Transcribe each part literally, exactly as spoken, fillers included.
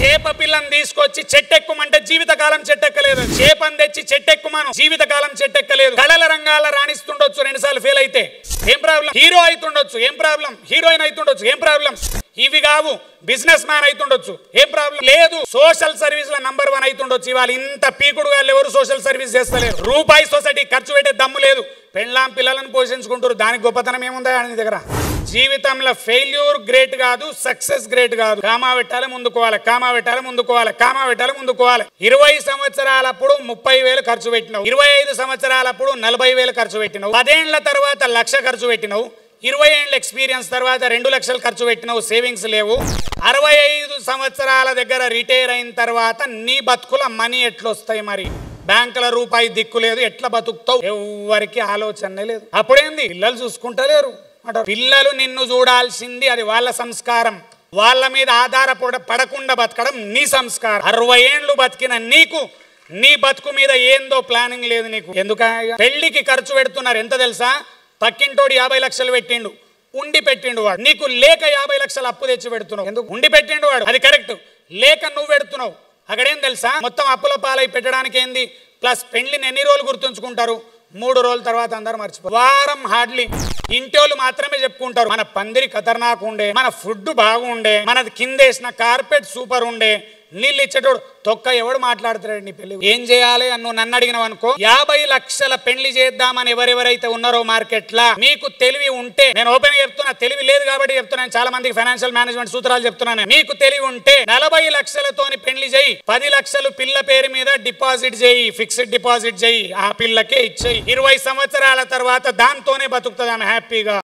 చేప పిల్లని తీసుకొచ్చి చెట్టెక్కుమంటే జీవితకాలం చెట్టెక్కలేదు. చేపని తెచ్చి చెట్టెక్కుమను, జీవితకాలం చెట్టెక్కలేదు. కళల రంగాల రాణిస్తుండొచ్చు, రెండుసార్లు ఫెయిల్ అయితే ఏం ప్రాబ్లం. హీరో అవుతుండొచ్చు, ఏం ప్రాబ్లం. హీరోయిన్ అవుతుండొచ్చు, ఏం ప్రాబ్లం. ఇవి కావు, బిజినెస్ మ్యాన్ అవుతుండొచ్చు, ఏం ప్రాబ్లం లేదు. సోషల్ సర్వీస్ లో నంబర్ వన్ అవుతుండొచ్చు. ఇవాళ ఇంత పీకుడు వాళ్ళు ఎవరు సోషల్ సర్వీస్ చేస్తలేరు. రూపాయి సొసైటీ ఖర్చు పెట్టే దమ్ము లేదు. పెళ్ళాం పిల్లలను పోషించుకుంటారు, దానికి గొప్పతనం ఏముందా ఆయన దగ్గర. జీవితంలో ఫెయిల్యూర్ గ్రేట్ కాదు, సక్సెస్ గ్రేట్ కాదు. కామా పెట్టాలి ముందుకోవాలి, కామా పెట్టాలి ముందుకోవాలి, కామా పెట్టాలి ముందుకోవాలి. ఇరవై సంవత్సరాలప్పుడు ముప్పై వేలు ఖర్చు పెట్టినావు, ఇరవై ఐదు సంవత్సరాలప్పుడు నలభై వేలు ఖర్చు పెట్టినావు, పదేళ్ల తర్వాత లక్ష ఖర్చు పెట్టినావు, ఇరవై ఏళ్ళ ఎక్స్పీరియన్స్ తర్వాత రెండు లక్షలు ఖర్చు పెట్టినావు, సేవింగ్స్ లేవు. అరవై ఐదు సంవత్సరాల దగ్గర రిటైర్ అయిన తర్వాత నీ బతుకుల మనీ ఎట్లొస్తాయి మరి? బ్యాంకుల రూపాయి దిక్కు లేదు, ఎట్లా బతుకుతావు? ఎవరికి ఆలోచన లేదు. అప్పుడేంది, పిల్లలు చూసుకుంటలేరు అంటారు. పిల్లలు నిన్ను చూడాల్సింది, అది వాళ్ళ సంస్కారం. వాళ్ళ మీద ఆధారపడ పడకుండా బతకడం నీ సంస్కారం. అరవై ఏళ్ళు బతికిన నీకు నీ బతుకు మీద ఏందో ప్లానింగ్ లేదు నీకు. ఎందుక పెళ్లికి ఖర్చు పెడుతున్నారు ఎంత తెలుసా? పక్కింటోడు యాభై లక్షలు పెట్టిండు, ఉండి పెట్టిండు వాడు. నీకు లేక యాభై లక్షలు అప్పు తెచ్చి పెడుతున్నావు. ఎందుకు? ఉండి పెట్టిండు వాడు, అది కరెక్ట్. లేక నువ్వు పెడుతున్నావు. అక్కడేం తెలుసా, మొత్తం అప్పుల పాలై పెట్టడానికి ఏంది. ప్లస్ పెళ్లిని ఎన్ని రోజులు గుర్తుంచుకుంటారు? మూడు రోజుల తర్వాత అందరూ మర్చిపోతారు. వారం హార్డ్లీ ఇంటోళ్ళు మాత్రమే చెప్పుకుంటారు, మన పందిరి ఖతర్నాక్ ఉండే, మన ఫుడ్ బాగుండే, మనది కిందేసిన కార్పెట్ సూపర్ ఉండే, నీళ్ళు ఇచ్చేటోడు తొక్క ఎవడు మాట్లాడుతున్నాడు నీ పెళ్లి. ఏం చేయాలి అని నువ్వు నన్ను అడిగినావు అనుకో, యాభై లక్షల పెళ్లి చేద్దామని ఎవరెవరైతే ఉన్నారో మార్కెట్ లా, మీకు తెలివి ఉంటే, నేను ఓపెన్ చెప్తున్నా, తెలివి లేదు కాబట్టి చెప్తున్నాను. చాలా మందికి ఫైనాన్షియల్ మేనేజ్మెంట్ సూత్రాలు చెప్తున్నాను. మీకు తెలివి ఉంటే నలభై లక్షలతోని పెళ్లి చేయి, పది లక్షలు పిల్ల పేరు మీద డిపాజిట్ చేయి, ఫిక్స్డ్ డిపాజిట్ చేయి, ఆ పిల్లకే ఇచ్చేయి. ఇరవై సంవత్సరాల తర్వాత దాంతోనే బతుకుతుంది ఆమె హ్యాపీగా.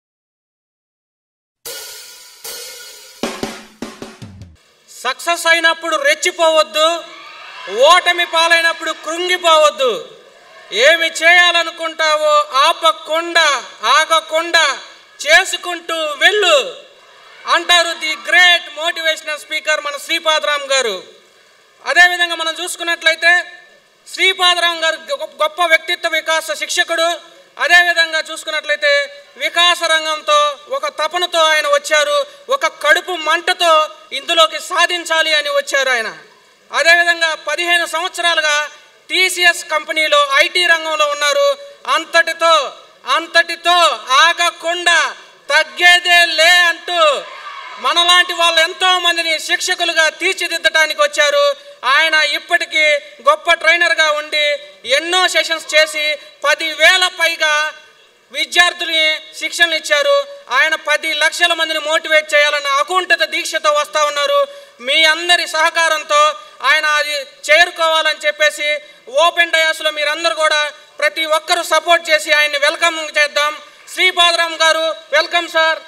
సక్సెస్ అయినప్పుడు రెచ్చిపోవద్దు, ఓటమి పాలైనప్పుడు కృంగిపోవద్దు. ఏమి చేయాలనుకుంటావో ఆపకుండా ఆగకుండా చేసుకుంటూ వెళ్ళు అంటారు ది గ్రేట్ మోటివేషనల్ స్పీకర్ మన శ్రీపాదరాం గారు. అదేవిధంగా మనం చూసుకున్నట్లయితే శ్రీపాదరాం గారు గొప్ప వ్యక్తిత్వ వికాస శిక్షకుడు. అదేవిధంగా చూసుకున్నట్లయితే వికాస రంగంతో ఒక తపనతో ఆయన వచ్చారు, ఒక కడుపు మంటతో ఇందులోకి సాధించాలి అని వచ్చారు ఆయన. అదేవిధంగా పదిహేను సంవత్సరాలుగా టీసీఎస్ కంపెనీలో ఐటీ రంగంలో ఉన్నారు. అంతటితో అంతటితో ఆగకుండా తగ్గేదే లే అంటూ మనలాంటి వాళ్ళు ఎంతో మందిని శిక్షకులుగా తీర్చిదిద్దడానికి వచ్చారు. ఆయన ఇప్పటికీ గొప్ప ట్రైనర్గా ఉండి ఎన్నో సెషన్స్ చేసి పదివేల పైగా విద్యార్థుల్ని శిక్షణలు ఇచ్చారు. ఆయన పది లక్షల మందిని మోటివేట్ చేయాలన్న అకుంఠిత దీక్షతో వస్తూ ఉన్నారు. మీ అందరి సహకారంతో ఆయన అది చేరుకోవాలని చెప్పేసి ఓపెన్ డయాస్లో మీరందరూ కూడా ప్రతి ఒక్కరూ సపోర్ట్ చేసి ఆయన్ని వెల్కమ్ చేద్దాం. శ్రీపాదరాం గారు, వెల్కమ్ సార్.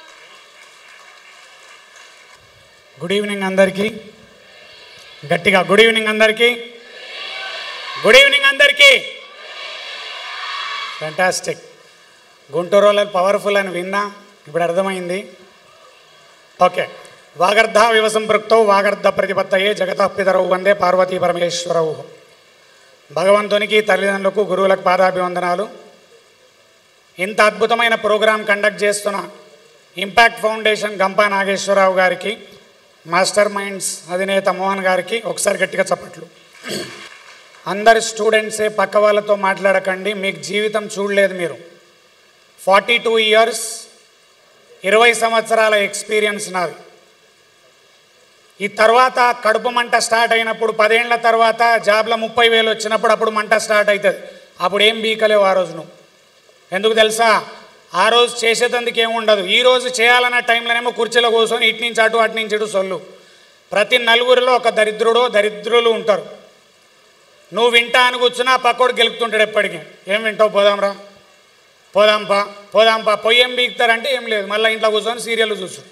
గుడ్ ఈవినింగ్ అందరికీ, గట్టిగా గుడ్ ఈవినింగ్ అందరికీ, గుడ్ ఈవినింగ్ అందరికీ. ఫ్యాంటాస్టిక్. గుంటూరు వాళ్ళు పవర్ఫుల్ అని విన్నా, ఇప్పుడు అర్థమైంది. ఓకే. వాగర్ధ వివసంపృక్తౌ వాగర్ధ ప్రతిపత్తయే జగతః పితరౌ వందే పార్వతీ పరమేశ్వరౌ. భగవంతునికి, తల్లిదండ్రులకు, గురువులకు పాదాభివందనాలు. ఇంత అద్భుతమైన ప్రోగ్రాం కండక్ట్ చేస్తున్న ఇంపాక్ట్ ఫౌండేషన్ గంపా నాగేశ్వరరావు గారికి, మాస్టర్ మైండ్స్ అధినేత మోహన్ గారికి ఒకసారి గట్టిగా చప్పట్లు. అందరి స్టూడెంట్సే, పక్క వాళ్ళతో మాట్లాడకండి, మీకు జీవితం చూడలేదు మీరు. ఫార్టీ టూ ఇయర్స్ ఇరవై సంవత్సరాల ఎక్స్పీరియన్స్ నాది. ఈ తర్వాత కడుపు మంట స్టార్ట్ అయినప్పుడు, పదేళ్ల తర్వాత జాబ్లో ముప్పై వేలు వచ్చినప్పుడు అప్పుడు మంట స్టార్ట్ అవుతుంది. అప్పుడు ఏం బీకలేవు ఆ రోజు నువ్వు. ఎందుకు తెలుసా? ఆ రోజు చేసేటందుకు ఏముండదు. ఈరోజు చేయాలన్న టైంలోనేమో కుర్చీలో కూర్చొని ఇటు నుంచి అటు అటు నుంచి ఇటు సొల్లు. ప్రతి నలుగురిలో ఒక దరిద్రుడో దరిద్రులు ఉంటారు. నువ్వు వింటా అని కూర్చున్నా పక్కోడు గెలుపుతుంటాడు ఎప్పటికీ. ఏం వింటావు? పోదాంరా, పోదాంపా పోదాంపా పొయ్యి ఏం బీకుతారంటే ఏం లేదు, మళ్ళీ ఇంట్లో కూర్చొని సీరియల్ చూసు.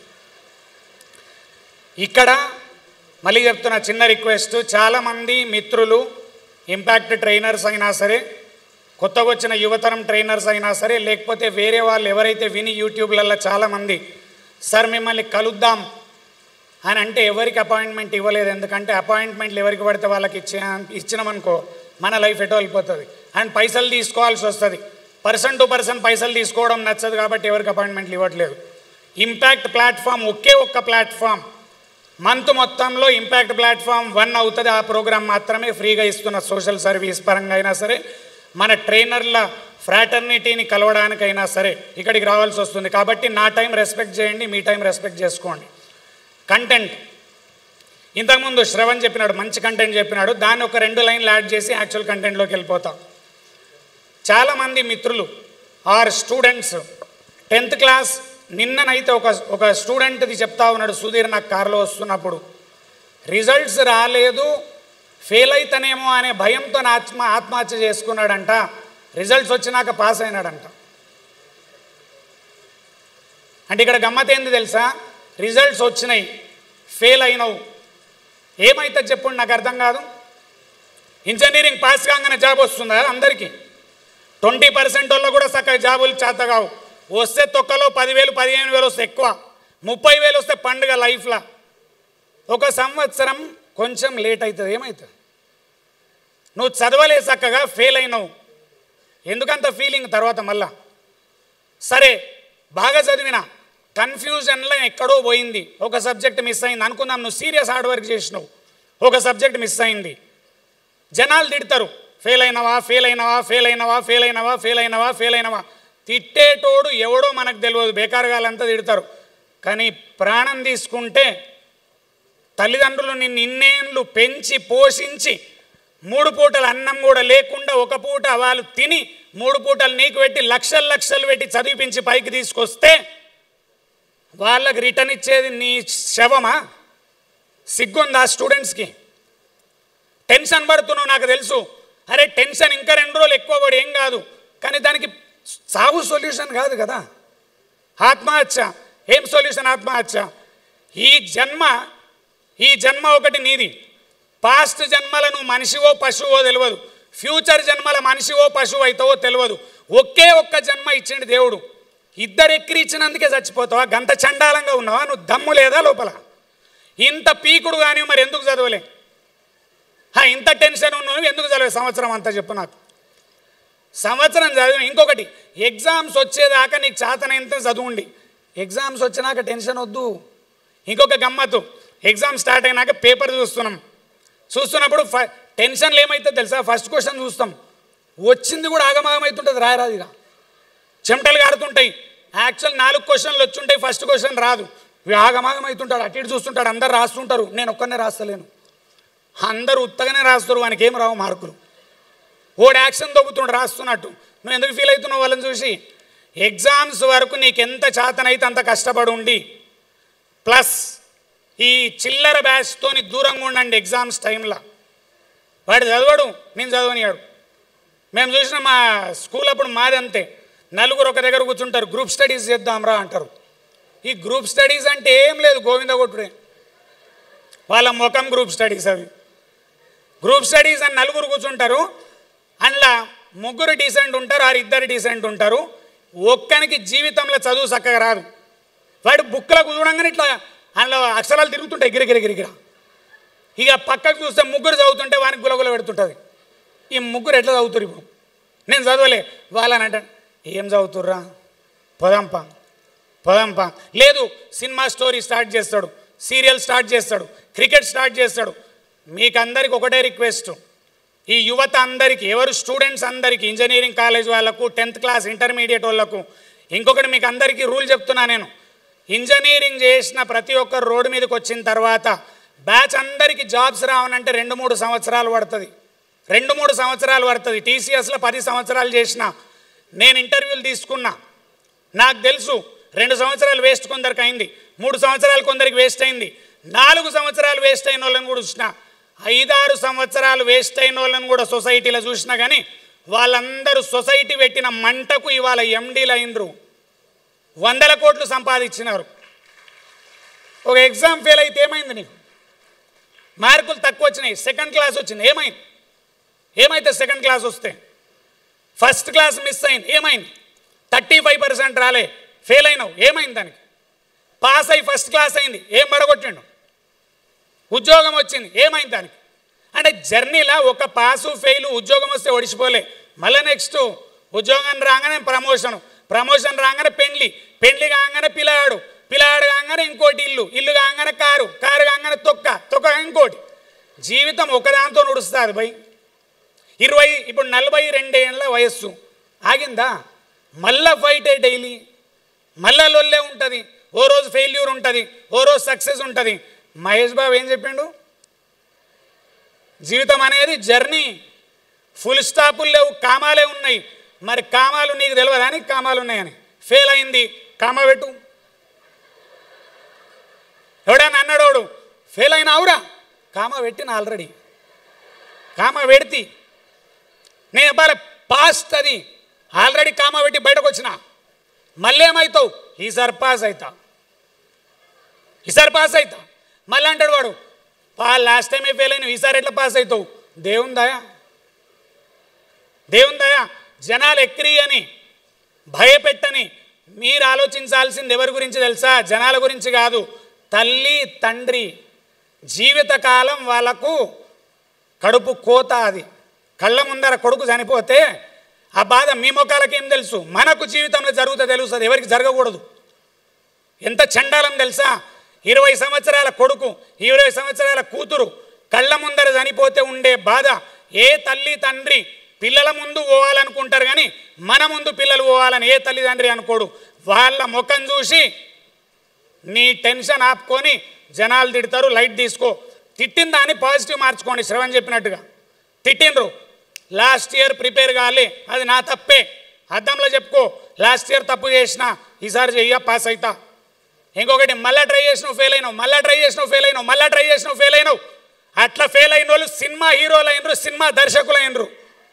ఇక్కడ మళ్ళీ చెప్తున్నా చిన్న రిక్వెస్ట్, చాలామంది మిత్రులు ఇంపాక్ట్ ట్రైనర్స్ అయినా సరే, కొత్తగా వచ్చిన యువతరం ట్రైనర్స్ అయినా సరే, లేకపోతే వేరే వాళ్ళు ఎవరైతే విని యూట్యూబ్లలో చాలామంది సార్ మిమ్మల్ని కలుద్దాం అని అంటే ఎవరికి అపాయింట్మెంట్ ఇవ్వలేదు. ఎందుకంటే అపాయింట్మెంట్లు ఎవరికి పడితే వాళ్ళకి ఇచ్చే ఇచ్చినామనుకో మన లైఫ్ ఎటో వెళ్ళిపోతుంది అండ్ పైసలు తీసుకోవాల్సి వస్తుంది. పర్సన్ టు పర్సన్ పైసలు తీసుకోవడం నచ్చదు కాబట్టి ఎవరికి అపాయింట్మెంట్లు ఇవ్వట్లేదు. ఇంపాక్ట్ ప్లాట్ఫామ్ ఒకే ఒక్క ప్లాట్ఫామ్ మంత్ మొత్తంలో ఇంపాక్ట్ ప్లాట్ఫామ్ వన్ అవుతుంది. ఆ ప్రోగ్రాం మాత్రమే ఫ్రీగా ఇస్తున్న సోషల్ సర్వీస్ పరంగా అయినా సరే, మన ట్రైనర్ల ఫ్రాటర్నిటీని కలవడానికైనా సరే ఇక్కడికి రావాల్సి వస్తుంది. కాబట్టి నా టైం రెస్పెక్ట్ చేయండి, మీ టైం రెస్పెక్ట్ చేసుకోండి. కంటెంట్ ఇంతకుముందు శ్రవణ్ చెప్పినాడు, మంచి కంటెంట్ చెప్పినాడు. దాన్ని ఒక రెండు లైన్లు యాడ్ చేసి యాక్చువల్ కంటెంట్లోకి వెళ్ళిపోతాం. చాలామంది మిత్రులు ఆర్ స్టూడెంట్స్ టెన్త్ క్లాస్ నిన్ననైతే ఒక ఒక స్టూడెంట్ది చెప్తా ఉన్నాడు, సుధీర్ నాకు కారులో వస్తున్నప్పుడు, రిజల్ట్స్ రాలేదు ఫెయిల్ అవుతానేమో అనే భయంతో ఆత్మ ఆత్మహత్య చేసుకున్నాడంట. రిజల్ట్స్ వచ్చినాక పాస్ అయినాడంట. అంటే ఇక్కడ గమ్మత్ ఏంది తెలుసా? రిజల్ట్స్ వచ్చినాయి, ఫెయిల్ అయినావు, ఏమైతుంది చెప్పండి, నాకు అర్థం కాదు. ఇంజనీరింగ్ పాస్ కాగానే జాబ్ వస్తుందా అందరికీ? ట్వంటీ పర్సెంట్ వాళ్ళు కూడా చక్కగా జాబులు చేత కావు. వస్తే తొక్కలో పదివేలు పదిహేను వేలు వస్తే ఎక్కువ, ముప్పై వేలు వస్తే పండుగ లైఫ్లో. ఒక సంవత్సరం కొంచెం లేట్ అవుతుంది, ఏమవుతుంది? నువ్వు చదవలే చక్కగా ఫెయిల్ అయినావు, ఎందుకంత ఫీలింగ్ తర్వాత మళ్ళా? సరే బాగా చదివినా కన్ఫ్యూజన్లో ఎక్కడో పోయింది, ఒక సబ్జెక్ట్ మిస్ అయింది అనుకుందాం. నువ్వు సీరియస్ హార్డ్ వర్క్ చేసినావు, ఒక సబ్జెక్ట్ మిస్ అయింది. జనాలు తిడతారు, ఫెయిల్ అయినవా ఫెయిల్ అయినవా ఫెయిల్ అయినవా ఫెయిల్ అయినవా ఫెయిల్ అయినవా ఫెయిల్ అయినవా తిట్టేటోడు ఎవడో మనకు తెలియదు, బేకారుగాలంతా తిడతారు. కానీ ప్రాణం తీసుకుంటే తల్లిదండ్రులు నిన్ను ఇన్నేళ్ళు పెంచి పోషించి మూడు పూటలు అన్నం కూడా లేకుండా ఒక పూట వాళ్ళు తిని మూడు పూటలు నీకు పెట్టి లక్షలు లక్షలు పెట్టి చదివించి పైకి తీసుకొస్తే వాళ్ళకి రిటర్న్ ఇచ్చేది నీ శవమా? సిగ్గుందా స్టూడెంట్స్కి? టెన్షన్ పడుతున్నావు నాకు తెలుసు. అరే టెన్షన్ ఇంకా రెండు రోజులు ఎక్కువ పడి ఏం కాదు, కానీ దానికి సాగు సొల్యూషన్ కాదు కదా. ఆత్మహత్య ఏం సొల్యూషన్? ఆత్మహత్య. ఈ జన్మ ఈ జన్మ ఒకటి నీది, పాస్ట్ జన్మలను మనిషివో పశువో తెలియదు, ఫ్యూచర్ జన్మల మనిషివో పశువు అవుతావో తెలియదు. ఒకే ఒక్క జన్మ ఇచ్చిండు దేవుడు, ఇద్దరు ఎక్కిరి ఇచ్చినందుకే చచ్చిపోతావా? గంత చండాలంగా ఉన్నావా? నువ్వు దమ్ము లేదా లోపల? ఇంత పీకుడు కానీ మరి ఎందుకు చదవలే? ఇంత టెన్షన్ ఉన్నావు ఎందుకు చదివే సంవత్సరం అంతా చెప్పు నాకు. సంవత్సరం చదివి ఇంకొకటి, ఎగ్జామ్స్ వచ్చేదాకా నీకు చేతనైనంత చదువుండి, ఎగ్జామ్స్ వచ్చినాక టెన్షన్ వద్దు. ఇంకొక గమ్మత్తు, ఎగ్జామ్ స్టార్ట్ అయినాక పేపర్ చూస్తున్నాం, చూస్తున్నప్పుడు ఫ టెన్షన్లు ఏమవుతుంది తెలుసా? ఫస్ట్ క్వశ్చన్ చూస్తాం, వచ్చింది కూడా ఆగమాగమవుతుంటుంది, రాయరాదిగా చెమటలు కారుతుంటాయి. యాక్చువల్ నాలుగు క్వశ్చన్లు వచ్చుంటాయి, ఫస్ట్ క్వశ్చన్ రాదు, ఆగమాగమవుతుంటాడు, అటు ఇటు చూస్తుంటాడు, అందరు రాస్తుంటారు, నేను ఒక్కనే రాస్తలేను. అందరూ ఉత్తగానే రాస్తారు, వానికి ఏం రావు మార్కులు. ఓడి యాక్షన్ దొబ్బుతుండు రాస్తున్నట్టు. నువ్వు ఎందుకు ఫీల్ అవుతున్నావు వాళ్ళని చూసి? ఎగ్జామ్స్ వరకు నీకు ఎంత చేతనైతే అంత కష్టపడి ఉండి, ప్లస్ ఈ చిల్లర బ్యాచ్తోని దూరంగా ఉండండి. ఎగ్జామ్స్ టైంలో వాడు చదవడు, నేను చదవనియాడు. మేము చూసిన మా స్కూల్ అప్పుడు మాది అంతే, నలుగురు ఒక దగ్గర కూర్చుంటారు, గ్రూప్ స్టడీస్ చేద్దాంరా అంటారు. ఈ గ్రూప్ స్టడీస్ అంటే ఏం లేదు, గోవింద కొట్టుడే, వాళ్ళ ముఖం గ్రూప్ స్టడీస్ అవి. గ్రూప్ స్టడీస్ అని నలుగురు కూర్చుంటారు, అందులో ముగ్గురు డీసెంట్ ఉంటారు, ఆరు ఇద్దరు డీసెంట్ ఉంటారు. ఒక్కనికి జీవితంలో చదువు చక్కగా రాదు, వాడు బుక్లో కూర్చోడంగానే ఇట్లా అందులో అక్షరాలు తిరుగుతుంటాయి గిరిగిర గిరిగిర. ఇక పక్కకు చూస్తే ముగ్గురు చదువుతుంటే వానికి గులగుల పెడుతుంటుంది. ఈ ముగ్గురు ఎట్లా చదువుతారు? ఇప్పుడు నేను చదవలే, వాళ్ళని అంటే ఏం చదువుతుర్రా, పొదంపా పొదంపా. లేదు సినిమా స్టోరీ స్టార్ట్ చేస్తాడు, సీరియల్ స్టార్ట్ చేస్తాడు, క్రికెట్ స్టార్ట్ చేస్తాడు. మీకు అందరికి ఒకటే రిక్వెస్ట్, ఈ యువత అందరికీ, ఎవరు స్టూడెంట్స్ అందరికీ, ఇంజనీరింగ్ కాలేజ్ వాళ్ళకు, టెన్త్ క్లాస్ ఇంటర్మీడియట్ వాళ్ళకు ఇంకొకటి మీకు అందరికీ రూల్ చెప్తున్నా నేను. ఇంజనీరింగ్ చేసిన ప్రతి ఒక్కరు రోడ్డు మీదకి వచ్చిన తర్వాత బ్యాచ్ అందరికీ జాబ్స్ రావనంటే రెండు మూడు సంవత్సరాలు పడుతుంది, రెండు మూడు సంవత్సరాలు పడుతుంది. టీసీఎస్లో పది సంవత్సరాలు చేసిన నేను, ఇంటర్వ్యూలు తీసుకున్నా, నాకు తెలుసు రెండు సంవత్సరాలు వేస్ట్ కొందరికి అయింది, మూడు సంవత్సరాలు కొందరికి వేస్ట్ అయింది, నాలుగు సంవత్సరాలు వేస్ట్ అయిన వాళ్ళని కూడా చూసిన, ఐదారు సంవత్సరాలు వేస్ట్ అయిన వాళ్ళని కూడా సొసైటీలో చూసినా. కానీ వాళ్ళందరూ సొసైటీ పెట్టిన మంటకు ఇవాళ ఎండీలు అయినరు, వందల కోట్లు సంపాదించినారు. ఒక ఎగ్జామ్ ఫెయిల్ అయితే ఏమైంది? నీకు మార్కులు తక్కువ వచ్చినాయి, సెకండ్ క్లాస్ వచ్చింది, ఏమైంది? ఏమైతే సెకండ్ క్లాస్ వస్తే? ఫస్ట్ క్లాస్ మిస్ అయింది, ఏమైంది? థర్టీ ఫైవ్ పర్సెంట్ రాలే, ఫెయిల్ అయినావు, ఏమైంది? దానికి పాస్ అయ్యి ఫస్ట్ క్లాస్ అయింది, ఏం పడగొట్టిండు? ఉద్యోగం వచ్చింది, ఏమైంది దానికి? అంటే జర్నీలా ఒక పాసు ఫెయిల్, ఉద్యోగం వస్తే ఒడిచిపోలే, మళ్ళీ నెక్స్ట్ ఉద్యోగం రాగానే ప్రమోషను, ప్రమోషన్ రాగానే పెండ్లి, పెండ్లి కాగానే పిల్లగాడు, పిల్లాడు కాగానే ఇంకోటి ఇల్లు, ఇల్లు కాగానే కారు, కారు కాగానే తొక్క, తొక్క ఇంకోటి. జీవితం ఒకదాంతో నడుస్తుంది భయ్. ఇరవై ఇప్పుడు నలభై రెండేళ్ళ వయస్సు ఆగిందా? మళ్ళా ఫైటే డైలీ, మళ్ళా లొల్లే ఉంటుంది. ఓ రోజు ఫెయిల్యూర్ ఉంటుంది, ఓ రోజు సక్సెస్ ఉంటుంది. మహేష్ బాబు ఏం చెప్పిండు? జీవితం అనేది జర్నీ, ఫుల్ స్టాపులు లేవు, కామాలే ఉన్నాయి. మరి కామాలు నీకు తెలియదా అని కామాలు ఉన్నాయని. ఫెయిల్ అయింది, కామా పెట్టు. ఎవడన్నా అన్నాడోడు ఫెయిల్ అయినా అవురా, కామా పెట్టిన ఆల్రెడీ, కామా పెడితే నేను బాగా పాస్ట్ అది ఆల్రెడీ కామా పెట్టి బయటకు వచ్చిన. మళ్ళీ ఏమవుతావు? ఈసారి పాస్ అవుతా, ఈసారి పాస్ అవుతా. మళ్ళీ అంటాడు వాడు పా లాస్ట్ టైమే ఫెయిల్ అయినావు, ఈసారి ఎట్లా పాస్ అవుతావు? దేవుని దయ, దేవుని దయ. జనాలు ఎక్కిరి అని భయపెట్టని మీరు ఆలోచించాల్సింది ఎవరి గురించి తెలుసా? జనాల గురించి కాదు. తల్లి తండ్రి జీవితకాలం వాళ్ళకు కడుపు కోత. అది కళ్ళ ముందర కొడుకు చనిపోతే ఆ బాధ మీ మొక్కలకి ఏం తెలుసు? మనకు జీవితంలో జరుగుతా తెలుస్తుంది, ఎవరికి జరగకూడదు. ఎంత చండాలం తెలుసా? ఇరవై సంవత్సరాల కొడుకు, ఇరవై సంవత్సరాల కూతురు కళ్ళ ముందర చనిపోతే ఉండే బాధ ఏ తల్లి తండ్రి పిల్లల ముందు పోవాలనుకుంటారు, కానీ మన ముందు పిల్లలు పోవాలని ఏ తల్లిదండ్రి అనుకోడు. వాళ్ళ ముఖం చూసి నీ టెన్షన్ ఆపుకొని జనాలు తిడతారు, లైట్ తీసుకో. తిట్టిన దాన్ని పాజిటివ్ మార్చుకోండి. శ్రవణ్ చెప్పినట్టుగా తిట్టిండ్రు, లాస్ట్ ఇయర్ ప్రిపేర్ కాలే, అది నా తప్పే, అద్దంలో చెప్పుకో. లాస్ట్ ఇయర్ తప్పు చేసిన, ఈసారి చెయ్య పాస్ అవుతా. ఇంకొకటి మళ్ళీ ట్రై చేసినావు ఫెయిల్ అయినావు, మళ్ళీ ట్రై చేసినావు ఫెయిల్ అయినావు, మళ్ళీ ట్రై చేసినావు ఫెయిల్ అయినావు. అట్లా ఫెయిల్ అయిన వాళ్ళు సినిమా హీరోలు అయినరు, సినిమా దర్శకులు అయినరు.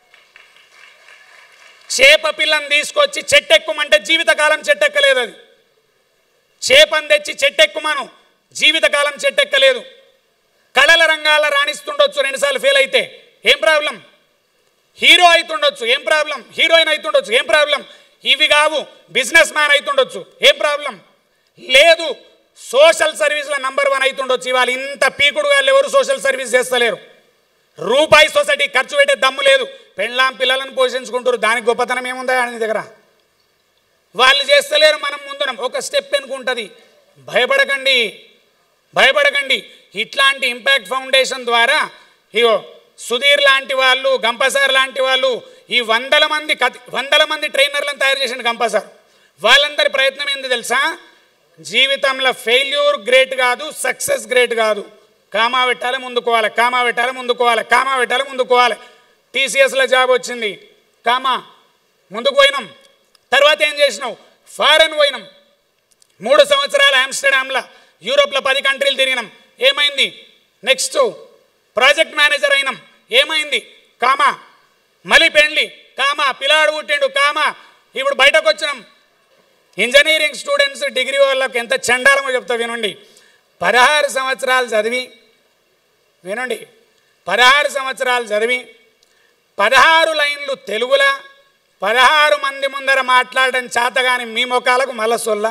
చేప పిల్లని తీసుకొచ్చి చెట్టెక్కుమంటే జీవితకాలం చెట్టెక్కలేదు. అది చేపని తెచ్చి చెట్టెక్కుమను, జీవితకాలం చెట్టెక్కలేదు. కళల రంగాల రాణిస్తుండొచ్చు, రెండుసార్లు ఫెయిల్ అయితే ఏం ప్రాబ్లం? హీరో అవుతుండొచ్చు, ఏం ప్రాబ్లం? హీరోయిన్ అవుతుండొచ్చు, ఏం ప్రాబ్లం? ఇవి కావు, బిజినెస్ మ్యాన్ అవుతుండొచ్చు, ఏం ప్రాబ్లం లేదు. సోషల్ సర్వీస్లో నంబర్ వన్ అవుతుండొచ్చు. ఇవాళ ఇంత పీకుడు వాళ్ళు ఎవరు సోషల్ సర్వీస్ చేస్తలేరు. రూపాయి సొసైటీ ఖర్చు పెట్టే దమ్ము లేదు. పెళ్ళాం పిల్లలను పోషించుకుంటారు, దానికి గొప్పతనం ఏముందా ఆయన దగ్గర? వాళ్ళు చేస్తలేరు, మనం ముందునం. ఒక స్టెప్ ఎన్నుకుంటుంది. భయపడకండి, భయపడకండి. ఇట్లాంటి ఇంపాక్ట్ ఫౌండేషన్ ద్వారా ఇగో సుధీర్ లాంటి వాళ్ళు, గంపసార్ లాంటి వాళ్ళు, ఈ వందల మంది కథ వందల మంది ట్రైనర్లను తయారు చేసిన గంపసార్. వాళ్ళందరి ప్రయత్నం ఏంది తెలుసా? జీవితంలో ఫెయిల్యూర్ గ్రేట్ కాదు, సక్సెస్ గ్రేట్ కాదు. కామా పెట్టాలి ముందుకోవాలి, కామా పెట్టాలి ముందుకోవాలి, కామా పెట్టాలి ముందుకోవాలి. టీసీఎస్లో జాబ్ వచ్చింది, కామా ముందుకు పోయినాం. తర్వాత ఏం చేసినావు? ఫారెన్ పోయినాం. మూడు సంవత్సరాలు ఆమ్స్టర్డామ్లో, యూరోప్లో పది కంట్రీలు తిరిగినాం. ఏమైంది? నెక్స్ట్ ప్రాజెక్ట్ మేనేజర్ అయినాం. ఏమైంది? కామా. మళ్ళీ పెళ్ళి, కామా. పిల్లాడు పుట్టిండు, కామా. ఇప్పుడు బయటకు వచ్చినాం. ఇంజనీరింగ్ స్టూడెంట్స్, డిగ్రీ వాళ్ళకి ఎంత చండాలమో చెప్తా వినండి. పదహారు సంవత్సరాలు చదివి వినండి పదహారు సంవత్సరాలు చదివి పదహారు లైన్లు తెలుగులా పదహారు మంది ముందర మాట్లాడడం చేతగాని మీ మొఖాలకు మలసొల్ల.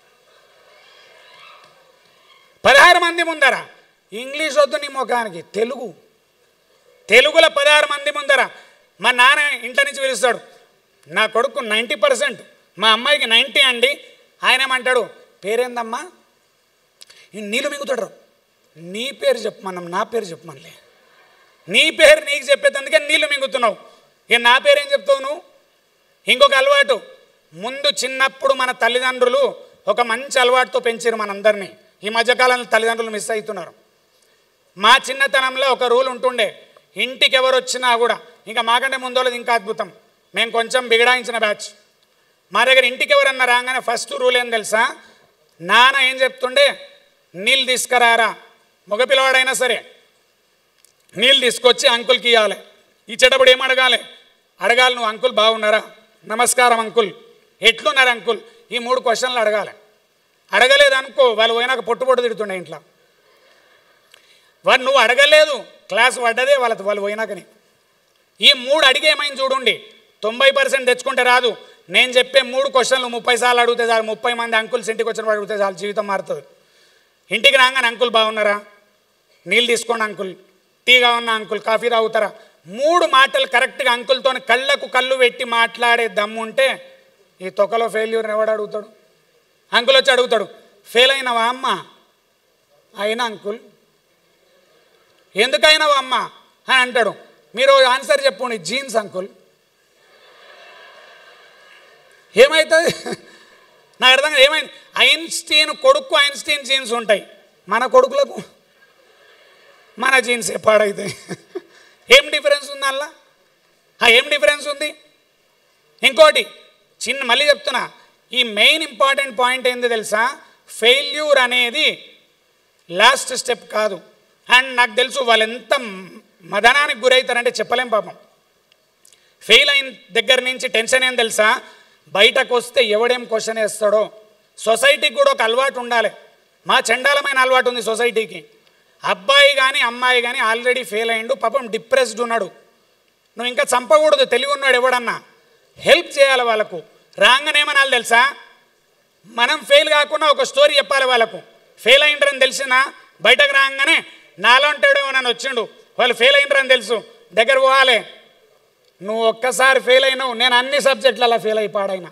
పదహారు మంది ముందర ఇంగ్లీష్ వద్దు నీ ముఖానికి, తెలుగు తెలుగులో పదహారు మంది ముందర. మా నాన్న ఇంట్లో నుంచి పిలుస్తాడు, నా కొడుకు నైంటీ పర్సెంట్, మా అమ్మాయికి నైంటీ అండి. ఆయన ఏమంటాడు, పేరేందమ్మా? నీళ్ళు మింగుతాడు. నీ పేరు చెప్పమన్నాం, నా పేరు చెప్పమనిలే. నీ పేరు నీకు చెప్పేందుకే నీళ్ళు మింగుతున్నావు, ఇక నా పేరేం చెప్తావు నువ్వు? ఇంకొక అలవాటు, ముందు చిన్నప్పుడు మన తల్లిదండ్రులు ఒక మంచి అలవాటుతో పెంచారు మనందరినీ. ఈ మధ్యకాలంలో తల్లిదండ్రులు మిస్ అవుతున్నారు. మా చిన్నతనంలో ఒక రూల్ ఉంటుండే, ఇంటికి ఎవరు వచ్చినా కూడా, ఇంకా మాకంటే ముందు వాళ్ళది ఇంకా అద్భుతం, మేము కొంచెం బిగడాయించిన బ్యాచ్. మా దగ్గర ఇంటికి ఎవరన్నా రాగానే ఫస్ట్ రూల్ ఏం తెలుసా? నాన్న ఏం చెప్తుండే, నీళ్ళు తీసుకురారా. మగపిల్లవాడైనా సరే నీళ్ళు తీసుకొచ్చి అంకుల్కి ఇవ్వాలి. ఇచ్చేటప్పుడు ఏం అడగాలి? అడగాలి, నువ్వు అంకుల్ బాగున్నారా, నమస్కారం అంకుల్, ఎట్లున్నారు అంకుల్, ఈ మూడు క్వశ్చన్లు అడగాలి. అడగలేదు అనుకో, వాళ్ళు పోయినాక పొట్టు పొట్టు తిడుతుండే ఇంట్లో. వాడు నువ్వు అడగలేదు, క్లాస్ పడ్డదే వాళ్ళతో వాళ్ళు పోయినాకని. ఈ మూడు అడిగి ఏమైంది చూడండి, తొంభై పర్సెంట్ తెచ్చుకుంటే రాదు. నేను చెప్పే మూడు క్వశ్చన్లు ముప్పై సార్లు అడిగితే చాలు, ముప్పై మంది అంకుల్స్ ఇంటికి వచ్చిన వాడు అడిగితే చాలు, జీవితం మారుతుంది. ఇంటికి రాగానే అంకుల్ బాగున్నారా, నీళ్ళు తీసుకోండి అంకుల్, టీ కావన్నా అంకుల్, కాఫీ తాగుతారా, మూడు మాటలు కరెక్ట్గా అంకుల్తో కళ్ళకు కళ్ళు పెట్టి మాట్లాడే దమ్ము ఉంటే ఈ తొక్కలో ఫెయిల్యూర్ని ఎవడు అడుగుతాడు? అంకుల్ వచ్చి అడుగుతాడు, ఫెయిల్ అయినవా అమ్మ? అయినా అంకుల్. ఎందుకైనావా అమ్మ అని అంటాడు. మీరు ఆన్సర్ చెప్పండి. Jeans uncle. ఏమవుతుంది? నాకు అర్థం కాదు ఏమైంది. ఐన్స్టీన్ కొడుకు ఐన్స్టీన్ జీన్స్ ఉంటాయి, మన కొడుకులకు మన జీన్స్ పాడైతాయి. ఏం డిఫరెన్స్ ఉంది అలా? ఏం డిఫరెన్స్ ఉంది? ఇంకోటి చిన్న మళ్ళీ చెప్తున్నా, ఈ మెయిన్ ఇంపార్టెంట్ పాయింట్ ఏంది తెలుసా? ఫెయిల్యూర్ అనేది లాస్ట్ స్టెప్ కాదు. అండ్ నాకు తెలుసు వాళ్ళు ఎంత మదనానికి గురవుతారంటే చెప్పలేం పాపం. ఫెయిల్ అయిన దగ్గర నుంచి టెన్షన్ ఏం తెలుసా? బయటకు వస్తే ఎవడేం క్వశ్చన్ వేస్తాడో. సొసైటీకి కూడా ఒక అలవాటు ఉండాలి. మా చండాలమైన అలవాటు ఉంది సొసైటీకి. అబ్బాయి కానీ అమ్మాయి కానీ ఆల్రెడీ ఫెయిల్ అయ్యిండు, పాపం డిప్రెస్డ్ ఉన్నాడు, నువ్వు ఇంకా చంపకూడదు, తెలివి ఉన్నాడు ఎవడన్నా, హెల్ప్ చేయాలి వాళ్ళకు. రాగానేమనాలి తెలుసా? మనం ఫెయిల్ కాకుండా ఒక స్టోరీ చెప్పాలి వాళ్ళకు. ఫెయిల్ అయ్యిండ్రని తెలిసినా బయటకు రాగానే నాలంటాడేమో నన్ను వచ్చిండు, వాళ్ళు ఫెయిల్ అయ్యిండ్రని తెలుసు, దగ్గర పోవాలి. నువ్వు ఒక్కసారి ఫెయిల్ అయినావు, నేను అన్ని సబ్జెక్టులలో ఫెయిల్ అయి పాడైనా.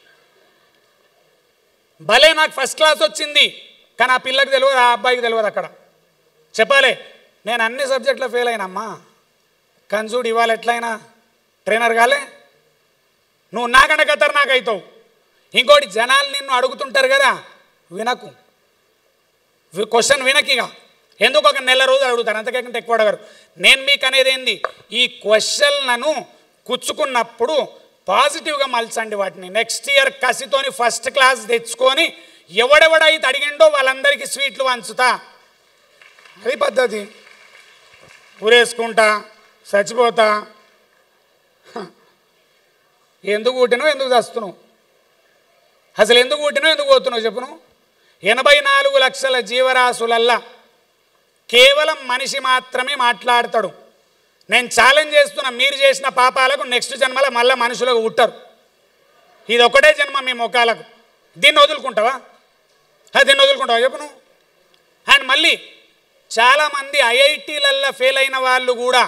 భలే నాకు ఫస్ట్ క్లాస్ వచ్చింది, కానీ ఆ పిల్లకి తెలియదు, ఆ అబ్బాయికి తెలియదు. అక్కడ చెప్పాలి నేను అన్ని సబ్జెక్టులో ఫెయిల్ అయినమ్మా, కానీ చూడు ఇవాళ ఎట్లయినా ట్రైనర్ కాలే. నువ్వు నాకంటే ఖతర్నాక్ అవుతావు. ఇంకోటి జనాలు నిన్ను అడుగుతుంటారు కదా, వినకు, క్వశ్చన్ వినకిగా. ఎందుకు ఒక నెల రోజులు అడుగుతారు, అంతకంటే ఎక్కువ అడగరు. నేను మీకు అనేది ఏంది, ఈ క్వశ్చన్లను కుచ్చుకున్నప్పుడు పాజిటివ్గా మలచండి వాటిని. నెక్స్ట్ ఇయర్ కసితోని ఫస్ట్ క్లాస్ తెచ్చుకొని ఎవడెవడైతే అడిగిండో వాళ్ళందరికీ స్వీట్లు వంచుతా. అది పద్ధతి. ఊరేసుకుంటా చచ్చిపోతా. ఎందుకు పుట్టినావు, ఎందుకు చస్తున్నావు, అసలు ఎందుకు పుట్టినావు, ఎందుకు పోతున్నావు చెప్పును. ఎనభై నాలుగు లక్షల జీవరాశులల్లా కేవలం మనిషి మాత్రమే మాట్లాడతాడు. నేను ఛాలెంజ్ చేస్తున్నా, మీరు చేసిన పాపాలకు నెక్స్ట్ జన్మలో మళ్ళీ మనుషులకు పుట్టరు. ఇది ఒకటే జన్మ మీ ముఖాలకు. దీన్ని వదులుకుంటావా? దీన్ని వదులుకుంటావా చెప్పు నువ్వు. అండ్ మళ్ళీ చాలామంది ఐఐటీలల్లో ఫెయిల్ అయిన వాళ్ళు కూడా,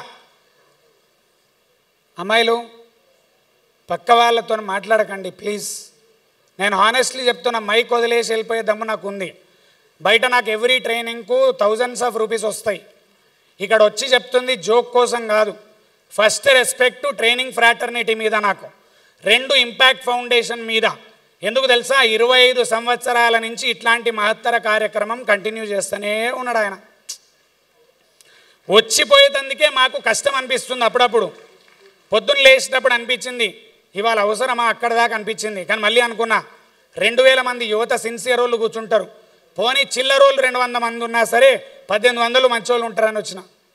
అమ్మాయిలు పక్క వాళ్ళతో మాట్లాడకండి ప్లీజ్. నేను హానెస్ట్లీ చెప్తున్నా, మైక్ వదిలేసి వెళ్ళిపోయే దమ్ము నాకు ఉంది. బయట నాకు ఎవ్రీ ట్రైనింగ్కు థౌజండ్స్ ఆఫ్ రూపీస్ వస్తాయి. ఇక్కడ వచ్చి చెప్తుంది జోక్ కోసం కాదు. ఫస్ట్ రెస్పెక్ట్ ట్రైనింగ్ ఫ్రాటర్నిటీ మీద, నాకు రెండు ఇంపాక్ట్ ఫౌండేషన్ మీద. ఎందుకు తెలుసా? ఇరవై ఐదు సంవత్సరాల నుంచి ఇట్లాంటి మహత్తర కార్యక్రమం కంటిన్యూ చేస్తూనే ఉన్నాడు ఆయన. వచ్చిపోయేటందుకే మాకు కష్టం అనిపిస్తుంది అప్పుడప్పుడు. పొద్దున్న లేచినప్పుడు అనిపించింది ఇవాళ అవసరమా అక్కడ దాకా అనిపించింది. కానీ మళ్ళీ అనుకున్నా, రెండు వేల మంది యువత సిన్సియర్ వాళ్ళు కూర్చుంటారు, పోనీ చిల్లరోళ్ళు రెండు వంద మంది ఉన్నా సరే పద్దెనిమిది వందలు మంచోళ్ళు ఉంటారని వచ్చిన.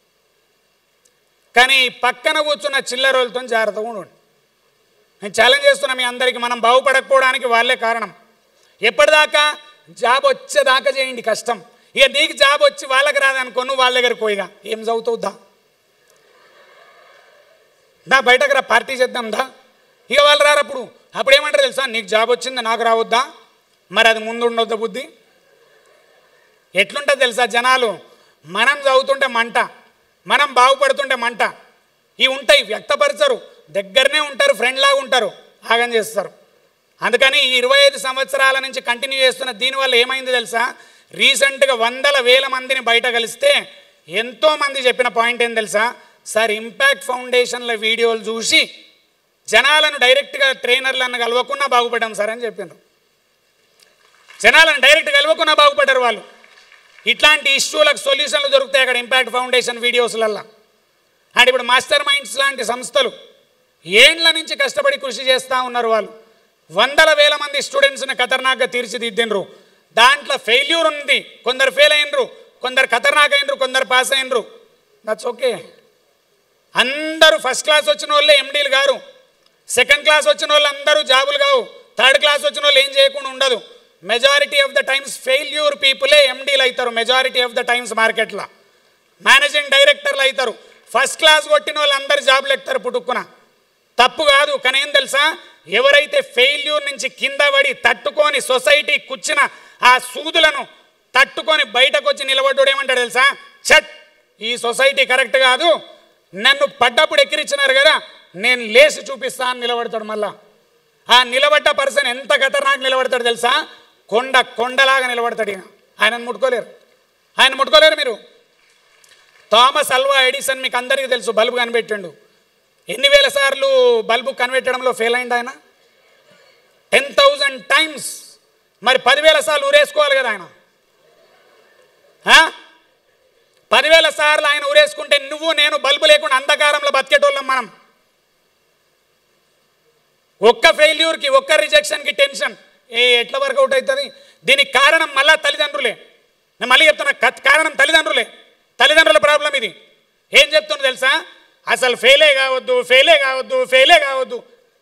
కానీ పక్కన కూర్చున్న చిల్లరోళ్ళతో జాగ్రత్తగా ఉండండి. నేను ఛాలెంజ్ చేస్తున్నా మీ అందరికీ, మనం బాగుపడకపోవడానికి వాళ్ళే కారణం. ఎప్పటిదాకా? జాబ్ వచ్చేదాకా చేయండి కష్టం. ఇక నీకు జాబ్ వచ్చి వాళ్ళకి రాదనుకో, నువ్వు వాళ్ళ దగ్గరికి పోయిగా ఏం చదువుతావుదా, దా బయటకు రా పార్టీ చేద్దాం దా. ఇక వాళ్ళు రారు. అప్పుడు అప్పుడు ఏమంటారు తెలుసా? నీకు జాబ్ వచ్చింది నాకు రావద్దా, మరి అది ముందు ఉండొద్దా బుద్ధి. ఎట్లుంటుంది తెలుసా జనాలు, మనం చదువుతుంటే మంట, మనం బాగుపడుతుంటే మంట. ఇవి ఉంటాయి, వ్యక్తపరచరు, దగ్గరనే ఉంటారు, ఫ్రెండ్ లాగా ఉంటారు, ఆగం చేస్తారు. అందుకని ఈ ఇరవై ఐదు సంవత్సరాల నుంచి కంటిన్యూ చేస్తున్న దీనివల్ల ఏమైంది తెలుసా? రీసెంట్గా వందల వేల మందిని బయట కలిస్తే ఎంతోమంది చెప్పిన పాయింట్ ఏం తెలుసా? సార్ ఇంపాక్ట్ ఫౌండేషన్ల వీడియోలు చూసి జనాలను డైరెక్ట్గా ట్రైనర్లను కలవకుండా బాగుపడ్డాం సార్ అని చెప్పారు. జనాలను డైరెక్ట్ కలవకుండా బాగుపడ్డారు వాళ్ళు. ఇట్లాంటి ఇష్యూలకు సొల్యూషన్లు దొరుకుతాయి అక్కడ ఇంపాక్ట్ ఫౌండేషన్ వీడియోస్లల్లో. అండ్ ఇప్పుడు మాస్టర్ మైండ్స్ లాంటి సంస్థలు ఏండ్ల నుంచి కష్టపడి కృషి చేస్తూ ఉన్నారు. వాళ్ళు వందల వేల మంది స్టూడెంట్స్ని ఖతర్నాక్గా తీర్చిదిద్దిండ్రు. దాంట్లో ఫెయిల్యూర్ ఉంది, కొందరు ఫెయిల్ అయినరు, కొందరు ఖతర్నాక్ అయినరు, కొందరు పాస్ అయినరు. That's okay. అందరూ ఫస్ట్ క్లాస్ వచ్చిన వాళ్ళే ఎండీలు గారు, సెకండ్ క్లాస్ వచ్చిన వాళ్ళు అందరూ జాబులు కావు, థర్డ్ క్లాస్ వచ్చిన వాళ్ళు ఏం చేయకుండా ఉండదు. Majority of the times failure పీపులే ఎండీలు అవుతారు. మెజారిటీ ఆఫ్ ద టైమ్స్ మార్కెట్లో మేనేజింగ్ డైరెక్టర్లు అవుతారు. ఫస్ట్ క్లాస్ కొట్టిన వాళ్ళు అందరు జాబులు ఎక్కుతారు పుట్టుక్కున. తప్పు కాదు, కానీ ఏం తెలుసా? ఎవరైతే ఫెయిల్యూర్ నుంచి కింద పడి తట్టుకొని సొసైటీ కూర్చిన ఆ సూదులను తట్టుకొని బయటకు వచ్చి నిలబడ్డాడు ఏమంటాడు తెలుసా? చట్, ఈ సొసైటీ కరెక్ట్ కాదు, నన్ను పడ్డప్పుడు ఎక్కిరిచ్చినారు కదా, నేను లేచి చూపిస్తా అని నిలబడతాడు. మళ్ళా ఆ నిలబడ్డ పర్సన్ ఎంత ఖతర్నాక్ నిలబడతాడు తెలుసా? కొండ కొండలాగా నిలబడతాడు. ఇక ఆయనను ముట్టుకోలేరు, ఆయన ముట్టుకోలేరు మీరు. థామస్ అల్వా ఎడిసన్ మీకు అందరికీ తెలుసు, బల్బు కనిపెట్టిండు. ఎన్ని వేల సార్లు బల్బు కనిపెట్టడంలో ఫెయిల్ అయింది ఆయన? Ten thousand times. మరి పదివేల సార్లు ఊరేసుకోవాలి కదా ఆయన. పదివేల సార్లు ఆయన ఊరేసుకుంటే నువ్వు నేను బల్బు లేకుండా అంధకారంలో బతికేటోళ్ళం మనం. ఒక్క ఫెయిల్యూర్కి, ఒక్క రిజెక్షన్కి టెన్షన్ ఏ ఎట్లా వర్కౌట్ అవుతుంది? దీనికి కారణం మళ్ళా తల్లిదండ్రులే. నేను మళ్ళీ చెప్తున్నా, కారణం తల్లిదండ్రులే. తల్లిదండ్రుల ప్రాబ్లం ఇది. ఏం చెప్తున్నా తెలుసా? అసలు ఫెయిలే కావద్దు, ఫెయిలే కావద్దు, ఫెయిలే కావద్దు.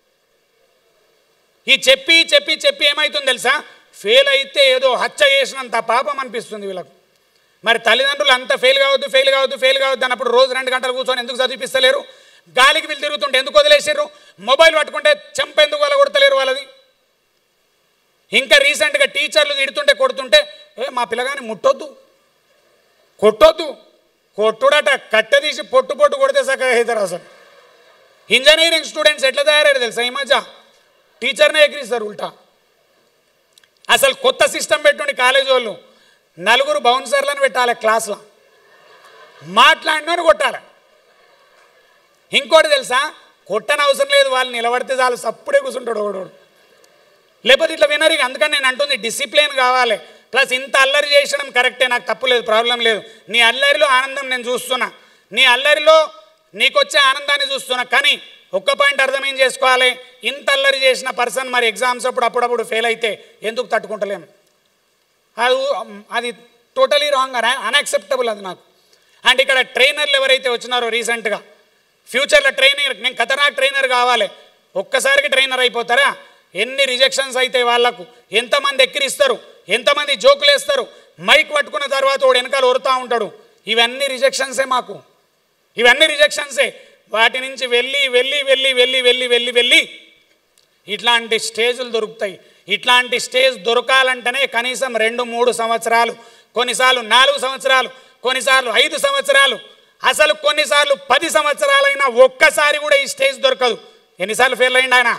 ఈ చెప్పి చెప్పి చెప్పి ఏమవుతుంది తెలుసా? ఫెయిల్ అయితే ఏదో హత్య చేసినంత పాపం అనిపిస్తుంది వీళ్ళకు. మరి తల్లిదండ్రులు అంత ఫెయిల్ కావద్దు, ఫెయిల్ కావద్దు, ఫెయిల్ కావద్దు అన్నప్పుడు రోజు రెండు గంటలు కూర్చొని ఎందుకు చదివిపిస్తలేరు? గాలికి వీళ్ళు తిరుగుతుంటే ఎందుకు వదిలేసారు? మొబైల్ పట్టుకుంటే చెంప ఎందుకు వాళ్ళ కొడతలేరు వాళ్ళది? ఇంకా రీసెంట్గా టీచర్లు తిడుతుంటే కొడుతుంటే ఏ మా పిల్లగాని ముట్టొద్దు, కొట్టొద్దు, కొట్టుడట కట్టె తీసి పొట్టు పొట్టు కొడితే చక్కగా అవుతారు. అసలు ఇంజనీరింగ్ స్టూడెంట్స్ ఎట్లా తయారయ్యారు తెలుసా? ఈ మధ్య టీచర్నే ఎగిరిస్తారు ఉల్టా. అసలు కొత్త సిస్టమ్ పెట్టుండి కాలేజ్ వాళ్ళు నలుగురు బౌన్సర్లను పెట్టాలి క్లాస్లో, మాట్లాడినోని కొట్టాలి. ఇంకోటి తెలుసా? కొట్టని అవసరం లేదు, వాళ్ళు నిలబడితే చాలు సప్పుడే కూర్చుంటాడు ఒకడు. లేకపోతే ఇట్లా వినరు. అందుకని నేను అంటుంది డిసిప్లిన్ కావాలి. ప్లస్ ఇంత అల్లరి చేయడం కరెక్టే, నాకు తప్పు లేదు, ప్రాబ్లం లేదు. నీ అల్లరిలో ఆనందం నేను చూస్తున్నా, నీ అల్లరిలో నీకు వచ్చే ఆనందాన్ని చూస్తున్నా. కానీ ఒక్క పాయింట్ అర్థం ఏం చేసుకోవాలి? ఇంత అల్లరి చేసిన పర్సన్ మరి ఎగ్జామ్స్ అప్పుడు అప్పుడప్పుడు ఫెయిల్ అయితే ఎందుకు తట్టుకుంటలేము? అది అది టోటలీ రాంగ్, అన్యాక్సెప్టబుల్ అది నాకు. అండ్ ఇక్కడ ట్రైనర్లు ఎవరైతే వచ్చినారో రీసెంట్గా, ఫ్యూచర్లో ట్రైనర్, నేను ఖతర్నాక్ ట్రైనర్ కావాలి, ఒక్కసారికి ట్రైనర్ అయిపోతారా? ఎన్ని రిజెక్షన్స్ అయితే వాళ్ళకు, ఎంతమంది ఎక్కిరిస్తారు, ఎంతమంది జోకులు వేస్తారు, మైక్ పట్టుకున్న తర్వాత వాడు వెనకాల ఒరుతూ ఉంటాడు. ఇవన్నీ రిజెక్షన్సే మాకు, ఇవన్నీ రిజెక్షన్సే. వాటి నుంచి వెళ్ళి వెళ్ళి వెళ్ళి వెళ్ళి వెళ్ళి వెళ్ళి వెళ్ళి ఇట్లాంటి స్టేజ్లు దొరుకుతాయి. ఇట్లాంటి స్టేజ్ దొరకాలంటేనే కనీసం రెండు మూడు సంవత్సరాలు, కొన్నిసార్లు నాలుగు సంవత్సరాలు, కొన్నిసార్లు ఐదు సంవత్సరాలు, అసలు కొన్నిసార్లు పది సంవత్సరాలైనా ఒక్కసారి కూడా ఈ స్టేజ్ దొరకదు. ఎన్నిసార్లు ఫెయిల్ అయ్యిండు ఆయన?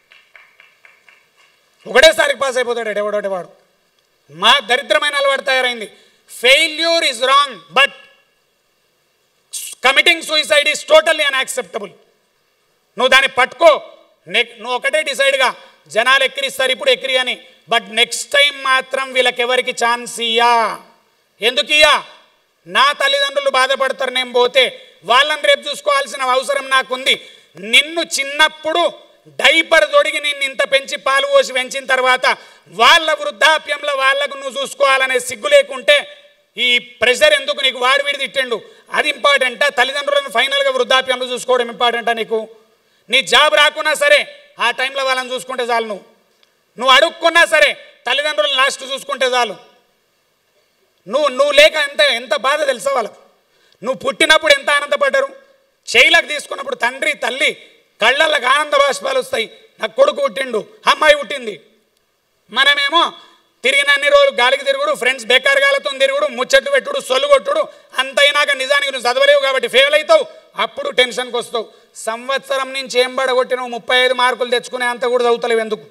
ఒకటేసారికి పాస్ అయిపోతాడు ఎవడోటి వాడు. మా దరిద్రమైన అలవాటు తయారైంది. Failure is wrong, but committing suicide is totally unacceptable. నువ్వు దాన్ని పట్టుకో, నెక్ నువ్వు ఒకటే డిసైడ్గా, జనాలు ఎక్కిరిస్తారు ఇప్పుడు ఎక్కిరి అని, బట్ నెక్స్ట్ టైం మాత్రం వీళ్ళకి ఎవరికి ఛాన్స్ ఇయ్యా. ఎందుకు ఇయ్యా? నా తల్లిదండ్రులు బాధపడతారు నేను పోతే, వాళ్ళని రేపు చూసుకోవాల్సిన అవసరం నాకుంది. నిన్ను చిన్నప్పుడు డైపర్ తొడిగి నిన్ను ఇంత పెంచి పాలు పోసి పెంచిన తర్వాత వాళ్ళ వృద్ధాప్యంలో వాళ్ళకు నువ్వు చూసుకోవాలనే సిగ్గు లేకుంటే ఈ ప్రెషర్ ఎందుకు నీకు? వాడు వీడి తిట్టిండు, అది ఇంపార్టెంటా? తల్లిదండ్రులను ఫైనల్గా వృద్ధాప్యంలో చూసుకోవడం ఇంపార్టెంటా నీకు? నీ జాబ్ రాకున్నా సరే ఆ టైంలో వాళ్ళని చూసుకుంటే చాలు. నువ్వు నువ్వు అడుక్కున్నా సరే తల్లిదండ్రులను లాస్ట్ చూసుకుంటే చాలు. నువ్వు నువ్వు లేక ఎంత ఎంత బాధ తెలుసా వాళ్ళకు? నువ్వు పుట్టినప్పుడు ఎంత ఆనందపడ్డారు, చేయిలకు తీసుకున్నప్పుడు తండ్రి తల్లి కళ్ళకు ఆనంద బాష్పాలు వస్తాయి. నాకు కొడుకు పుట్టిండు, అమ్మాయి పుట్టింది. మనమేమో తిరిగిన అన్ని రోజులు గాలికి తిరుగుడు, ఫ్రెండ్స్ బేకారగాలతో తిరుగుడు, ముచ్చట్లు పెట్టుడు, సొల్లు కొట్టుడు, అంతైనాక నిజానికి నువ్వు చదవలేవు కాబట్టి ఫెయిల్ అవుతావు, అప్పుడు టెన్షన్కి వస్తావు. సంవత్సరం నుంచి ఏం పడగొట్టినావు, ముప్పై ఐదు మార్కులు తెచ్చుకునే అంత కూడా చదువుతలేవు ఎందుకు?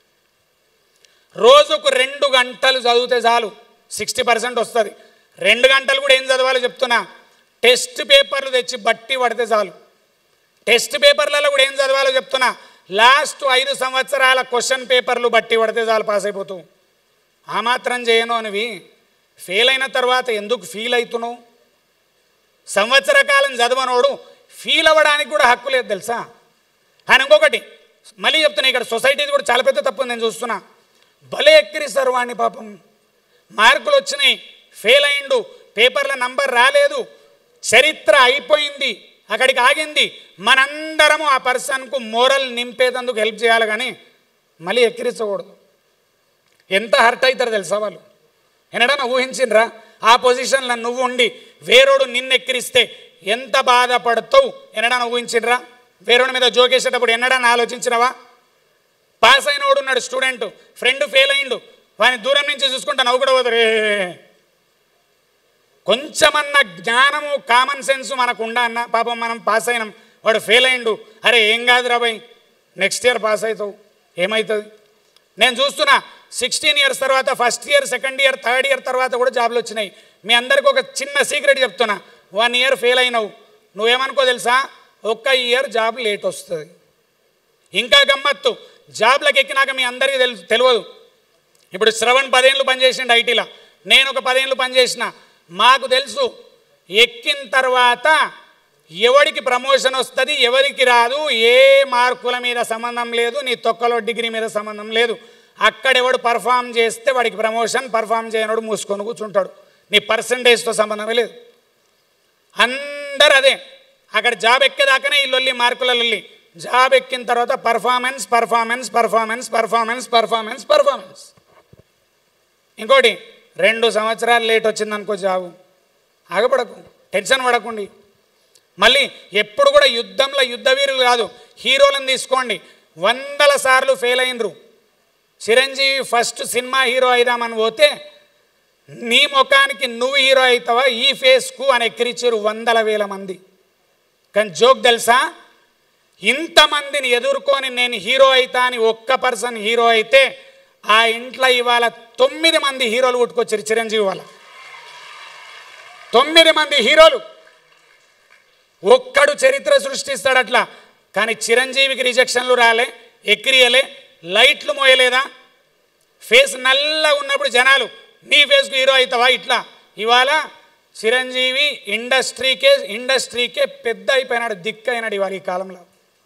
రోజుకు రెండు గంటలు చదివితే చాలు, సిక్స్టీ పర్సెంట్ వస్తుంది. రెండు గంటలు కూడా ఏం చదవాలో చెప్తున్నా, టెస్ట్ పేపర్లు తెచ్చి బట్టి పడితే చాలు. టెస్ట్ పేపర్లలో కూడా ఏం చదవాలో చెప్తున్నా, లాస్ట్ ఐదు సంవత్సరాల క్వశ్చన్ పేపర్లు బట్టి పడితే చాలు, పాస్ అయిపోతావు. ఆ మాత్రం చేయను అనివి ఫెయిల్ అయిన తర్వాత ఎందుకు ఫీల్ అవుతున్నావు? సంవత్సర కాలం చదవనోడు ఫీల్ అవ్వడానికి కూడా హక్కు లేదు తెలుసా? ఆయన ఇంకొకటి మళ్ళీ చెప్తున్నా, ఇక్కడ సొసైటీది కూడా చాలా పెద్ద తప్పు నేను చూస్తున్నా. భలే ఎక్కిరిస్తారు వాడిని, పాపం మార్కులు వచ్చినాయి, ఫెయిల్ అయిండు, పేపర్ల నంబర్ రాలేదు, చరిత్ర అయిపోయింది, అక్కడికి ఆగింది. మనందరము ఆ పర్సన్కు మోరల్ నింపేదందుకు హెల్ప్ చేయాలి, కానీ మళ్ళీ ఎక్కిరించకూడదు. ఎంత హర్ట్ అవుతారు తెలుసా వాళ్ళు? ఎన్నడన్నా ఊహించిండ్రా? ఆ పొజిషన్లో నువ్వు ఉండి వేరోడు నిన్ను ఎక్కిరిస్తే ఎంత బాధపడతావు? ఎన్నడన్నా ఊహించిండ్రా? వేరోడి మీద జోకేసేటప్పుడు ఎన్నడన్నా ఆలోచించినవా? పాస్ అయిన వాడు ఉన్నాడు స్టూడెంట్, ఫ్రెండ్ ఫెయిల్ అయిండు, వాడిని దూరం నుంచి చూసుకుంటా నవ్వు కూడా పోతారు. కొంచెమన్న జ్ఞానము కామన్ సెన్స్ మనకు ఉండా అన్న. పాపం మనం పాస్ అయినాం, వాడు ఫెయిల్ అయిండు, అరే ఏం కాదు రా భయ్, నెక్స్ట్ ఇయర్ పాస్ అవుతావు, ఏమవుతుంది? నేను చూస్తున్నా సిక్స్టీన్ ఇయర్స్ తర్వాత first year second year third year తర్వాత కూడా జాబ్లు వచ్చినాయి. మీ అందరికీ ఒక చిన్న సీక్రెట్ చెప్తున్నా, వన్ ఇయర్ ఫెయిల్ అయినావు, నువ్వేమనుకో తెలుసా, ఒక్క ఇయర్ జాబ్ లేట్ వస్తుంది. ఇంకా గమ్మత్తు, జాబ్లకు ఎక్కినాక మీ అందరికీ తెలు తెలియదు ఇప్పుడు శ్రవణ్ పదేళ్ళు పనిచేసిండు ఐటీలో, నేను ఒక పదేళ్ళు పనిచేసిన. మాకు తెలుసు ఎక్కిన తర్వాత ఎవరికి ప్రమోషన్ వస్తుంది ఎవరికి రాదు, ఏ మార్కుల మీద సంబంధం లేదు, నీ తొక్కలో డిగ్రీ మీద సంబంధం లేదు. అక్కడెవడు పర్ఫామ్ చేస్తే వాడికి ప్రమోషన్, పర్ఫామ్ చేయనోడు మూసుకొని కూర్చుంటాడు. నీ పర్సంటేజ్తో సంబంధమే లేదు. అందరు అదే, అక్కడ జాబ్ ఎక్కేదాకానే ఈ లొల్లి, మార్కుల లొల్లి. జాబ్ ఎక్కిన తర్వాత performance performance performance performance performance performance. ఇంకోటి, రెండు సంవత్సరాలు లేట్ వచ్చిందనుకో జాబు, ఆగపడకు, టెన్షన్ పడకండి. మళ్ళీ ఎప్పుడు కూడా యుద్ధంలో యుద్ధ వీరులు కాదు, హీరోలను తీసుకోండి, వందల సార్లు ఫెయిల్ అయినరు. చిరంజీవి ఫస్ట్ సినిమా హీరో అయిదామని పోతే నీ ముఖానికి నువ్వు హీరో అవుతావా ఈ ఫేస్కు అని ఎక్కిరిచ్చారు వందల వేల మంది. కానీ జోక్ తెలుసా, ఇంతమందిని ఎదుర్కొని నేను హీరో అవుతా అని ఒక్క పర్సన్ హీరో అయితే ఆ ఇంట్లో ఇవాళ తొమ్మిది మంది హీరోలు పుట్టుకొచ్చారు. చిరంజీవి వాళ్ళ తొమ్మిది మంది హీరోలు, ఒక్కడు చరిత్ర సృష్టిస్తాడు అట్లా. కానీ చిరంజీవికి రిజెక్షన్లు రాలే, ఎక్కిరియలే, లైట్లు మోయలేదా, ఫేస్ నల్లగా ఉన్నప్పుడు జనాలు నీ ఫేస్కు హీరో అవుతావా ఇట్లా. ఇవాళ చిరంజీవి ఇండస్ట్రీకే ఇండస్ట్రీకే పెద్ద అయిపోయినాడు, దిక్కు అయినాడు ఇవాళ ఈ కాలంలో.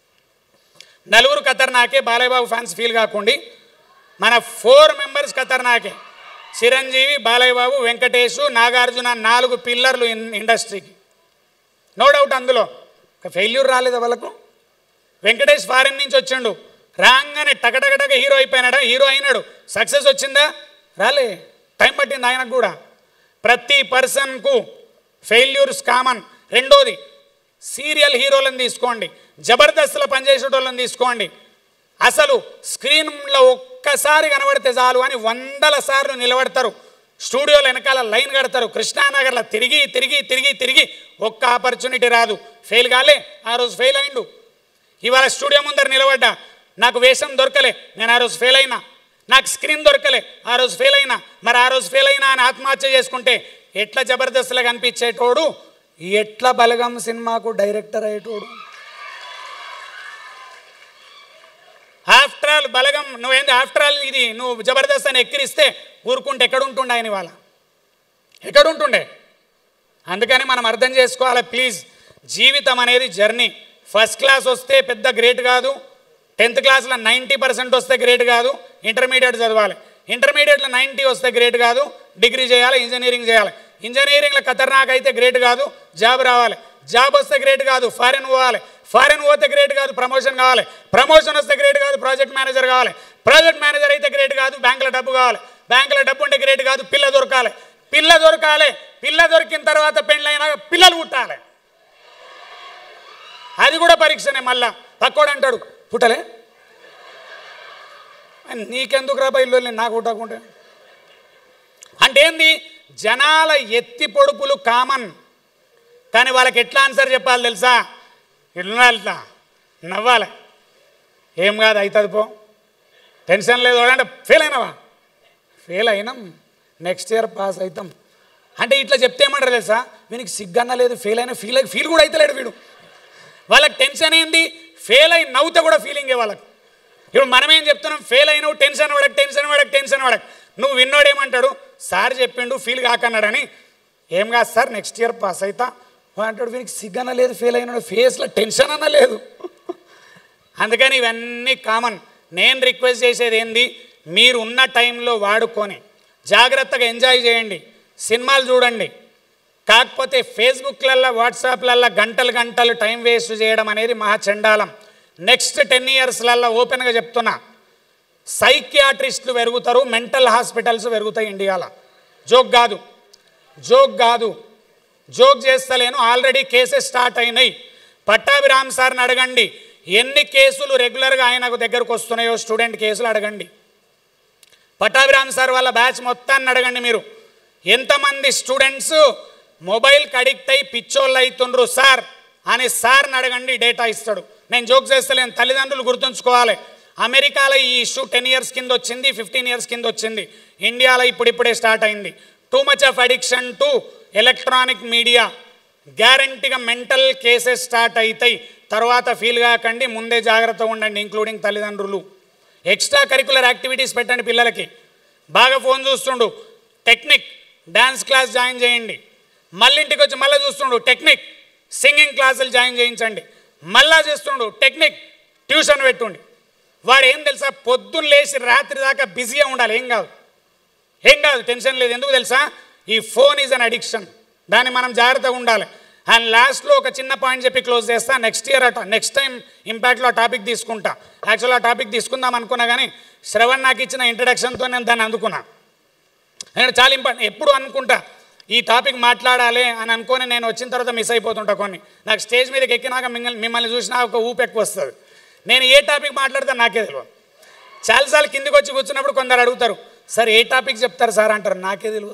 నలుగురు ఖతర్నాకే, బాలయ్యబాబు ఫ్యాన్స్ ఫీల్ కాకుండా మన ఫోర్ మెంబర్స్ ఖతర్నాకే, చిరంజీవి, బాలయ్యబాబు, వెంకటేష్, నాగార్జున, నాలుగు పిల్లర్లు ఇండస్ట్రీకి, నో డౌట్. అందులో ఫెయిల్యూర్ రాలేదా వాళ్ళకు? వెంకటేష్ ఫారిన్ నుంచి వచ్చిండు, రాగానే టకటకటక హీరో అయిపోయినాడా, హీరో అయినాడు. సక్సెస్ వచ్చిందా? రాలే, టైం పట్టింది ఆయనకు కూడా. ప్రతి పర్సన్కు ఫెయిల్యూర్స్ కామన్. రెండోది, సీరియల్ హీరోలను తీసుకోండి, జబర్దస్త్లో పనిచేసేటోళ్ళని తీసుకోండి, అసలు స్క్రీన్లో ఒక్కసారి కనబడితే చాలు అని వందల సార్లు నిలబడతారు, స్టూడియోలో వెనకాల లైన్ కడతారు, కృష్ణానగర్లో తిరిగి తిరిగి తిరిగి తిరిగి ఒక్క ఆపర్చునిటీ రాదు, ఫెయిల్ కాలే. ఆ రోజు ఫెయిల్ అయిండు. ఇవాళ స్టూడియో ముందర నిలబడ్డా, నాకు వేషం దొరకలే, నేను ఆ రోజు ఫెయిల్ అయినా. నాకు స్క్రీన్ దొరకలే, ఆ రోజు ఫెయిల్ అయినా. మరి ఆ రోజు ఫెయిల్ అయినా అని ఆత్మహత్య చేసుకుంటే ఎట్లా జబర్దస్త్లో కనిపించేటోడు, ఎట్లా బలగం సినిమాకు డైరెక్టర్ అయ్యేటోడు. ఆఫ్టర్ ఆల్ బలగం నువ్వేంది, ఆఫ్టర్ ఆల్ ఇది నువ్వు జబర్దస్త్ అని ఎక్కిరిస్తే ఊరుకుంటే ఎక్కడుంటుండే ఆయన, వాళ్ళ ఎక్కడుంటుండే. అందుకని మనం అర్థం చేసుకోవాలి ప్లీజ్. జీవితం అనేది జర్నీ. ఫస్ట్ క్లాస్ వస్తే పెద్ద గ్రేట్ కాదు, టెన్త్ క్లాస్లో నైంటీ పర్సెంట్ వస్తే గ్రేట్ కాదు, ఇంటర్మీడియట్ చదవాలి. ఇంటర్మీడియట్లో నైంటీ వస్తే గ్రేట్ కాదు, డిగ్రీ చేయాలి, ఇంజనీరింగ్ చేయాలి. ఇంజనీరింగ్లో ఖతర్నాక్ అయితే గ్రేట్ కాదు, జాబ్ రావాలి. జాబ్ వస్తే గ్రేట్ కాదు, ఫారెన్ పోవాలి. ఫారెన్ పోతే గ్రేట్ కాదు, ప్రమోషన్ కావాలి. ప్రమోషన్ వస్తే గ్రేట్ కాదు, ప్రాజెక్ట్ మేనేజర్ కావాలి. ప్రాజెక్ట్ మేనేజర్ అయితే గ్రేట్ కాదు, బ్యాంకులో డబ్బు కావాలి. బ్యాంకులో డబ్బు ఉంటే గ్రేట్ కాదు, పిల్ల దొరకాలి. పిల్ల దొరకాలి, పిల్ల దొరికిన తర్వాత పెళ్ళైనా పిల్లలు పుట్టాలి. అది కూడా పరీక్షనే. మళ్ళా పక్కోడు అంటాడు, పుట్టలే నీకెందుకు రా బయలు, నాకు పుట్టకుంటే అంటే ఏంది, జనాల ఎత్తి పొడుపులు కామన్. కానీ వాళ్ళకి ఎట్లా ఆన్సర్ చెప్పాలి తెలుసా, ఇట్లా ఇట్లా నవ్వాలి. ఏం కాదు, అవుతుంది పో, టెన్షన్ లేదు. అంటే ఫెయిల్ అయినావా, ఫెయిల్ అయినాం, నెక్స్ట్ ఇయర్ పాస్ అవుతాం అంటే ఇట్లా చెప్తే ఏమంటారు తెలుసా, వీనికి సిగ్గన్న లేదు, ఫెయిల్ అయినా ఫీల్ అయి ఫీల్ కూడా అవుతలేడు వీడు. వాళ్ళకి టెన్షన్ ఏంది, ఫెయిల్ అయి నవ్వుతే కూడా ఫీలింగే వాళ్ళకి. ఇప్పుడు మనమేం చెప్తున్నాం, ఫెయిల్ అయినావు, టెన్షన్ పడక టెన్షన్ పడక టెన్షన్ పడక. నువ్వు విన్నోడు ఏమంటాడు, సార్ చెప్పిండు ఫీల్ కాకన్నాడని. ఏం కాదు సార్, నెక్స్ట్ ఇయర్ పాస్ అవుతా అంటాడు. వీనికి సిగ్గన లేదు, ఫెయిల్ అయినాడు, ఫేస్లో టెన్షన్ అన్న లేదు. అందుకని ఇవన్నీ కామన్. నేను రిక్వెస్ట్ చేసేది ఏంది, మీరు ఉన్న టైంలో వాడుకొని జాగ్రత్తగా ఎంజాయ్ చేయండి, సినిమాలు చూడండి. కాకపోతే ఫేస్బుక్లల్లో వాట్సాప్లల్లో గంటలు గంటలు టైం వేస్ట్ చేయడం అనేది మహా చండాలం. నెక్స్ట్ టెన్ ఇయర్స్లల్లో ఓపెన్గా చెప్తున్నా, సైకియాట్రిస్టులు పెరుగుతారు, మెంటల్ హాస్పిటల్స్ పెరుగుతాయి ఇండియాలో. జోక్ కాదు, జోక్ కాదు, జోక్ చేస్తలేను. ఆల్రెడీ కేసెస్ స్టార్ట్ అయినాయి. పట్టాభిరామ్ సార్ని అడగండి, ఎన్ని కేసులు రెగ్యులర్గా ఆయనకు దగ్గరకు వస్తున్నాయో స్టూడెంట్ కేసులు అడగండి. పట్టాభిరామ్ సార్ వాళ్ళ బ్యాచ్ మొత్తాన్ని అడగండి మీరు, ఎంతమంది స్టూడెంట్స్ మొబైల్కి అడిక్ట్ అయి పిచ్చోళ్ళు అవుతుండ్రు సార్ అని సార్ని అడగండి, డేటా ఇస్తాడు. నేను జోక్ చేస్తలేను, తల్లిదండ్రులు గుర్తుంచుకోవాలి. అమెరికాలో ఈ ఇష్యూ టెన్ ఇయర్స్ కింద వచ్చింది, ఫిఫ్టీన్ ఇయర్స్ కింద వచ్చింది. ఇండియాలో ఇప్పుడిప్పుడే స్టార్ట్ అయింది. Too much of addiction to electronic media, గ్యారంటీగా మెంటల్ కేసెస్ స్టార్ట్ అవుతాయి. తర్వాత ఫీల్ కాకండి, ముందే జాగ్రత్తగా ఉండండి, ఇంక్లూడింగ్ తల్లిదండ్రులు. ఎక్స్ట్రా కరికులర్ యాక్టివిటీస్ పెట్టండి పిల్లలకి. బాగా ఫోన్ చూస్తుండు, టెక్నిక్ డ్యాన్స్ క్లాస్ జాయిన్ చేయండి. మళ్ళీ ఇంటికి వచ్చి మళ్ళీ చూస్తుండు టెక్నిక్ సింగింగ్ క్లాసులు జాయిన్ చేయించండి. మళ్ళా చేస్తుండు టెక్నిక్ ట్యూషన్ పెట్టుండి. వాడు ఏం తెలుసా, పొద్దున్న లేచి రాత్రి దాకా బిజీగా ఉండాలి. ఏం కాదు ఏం కాదు టెన్షన్ లేదు. ఎందుకు తెలుసా, ఈ ఫోన్ ఈజ్ అన్ అడిక్షన్. దాన్ని మనం జాగ్రత్తగా ఉండాలి. అండ్ లాస్ట్లో ఒక చిన్న పాయింట్ చెప్పి క్లోజ్ చేస్తా. నెక్స్ట్ ఇయర్ అట నెక్స్ట్ టైం ఇంపాక్ట్లో ఆ టాపిక్ తీసుకుంటా. యాక్చువల్ ఆ టాపిక్ తీసుకుందాం అనుకున్నా, కానీ శ్రవణ్ నాకు ఇచ్చిన ఇంట్రడక్షన్తో నేను దాన్ని అందుకున్నా. నేను చాలా ఇంపార్టెంట్ ఎప్పుడు అనుకుంటా ఈ టాపిక్ మాట్లాడాలి అని అనుకొని నేను వచ్చిన తర్వాత మిస్ అయిపోతుంటా. కొన్ని నాకు స్టేజ్ మీదకి ఎక్కినాక మిమ్మల్ని మిమ్మల్ని చూసినా ఒక ఊపు ఎక్కువ వస్తుంది. నేను ఏ టాపిక్ మాట్లాడితే నాకే తెలియదు. చాలాసార్లు కిందికి వచ్చి కూర్చున్నప్పుడు కొందరు అడుగుతారు, సార్ ఏ టాపిక్ చెప్తారు సార్ అంటారు. నాకే తెలియదు,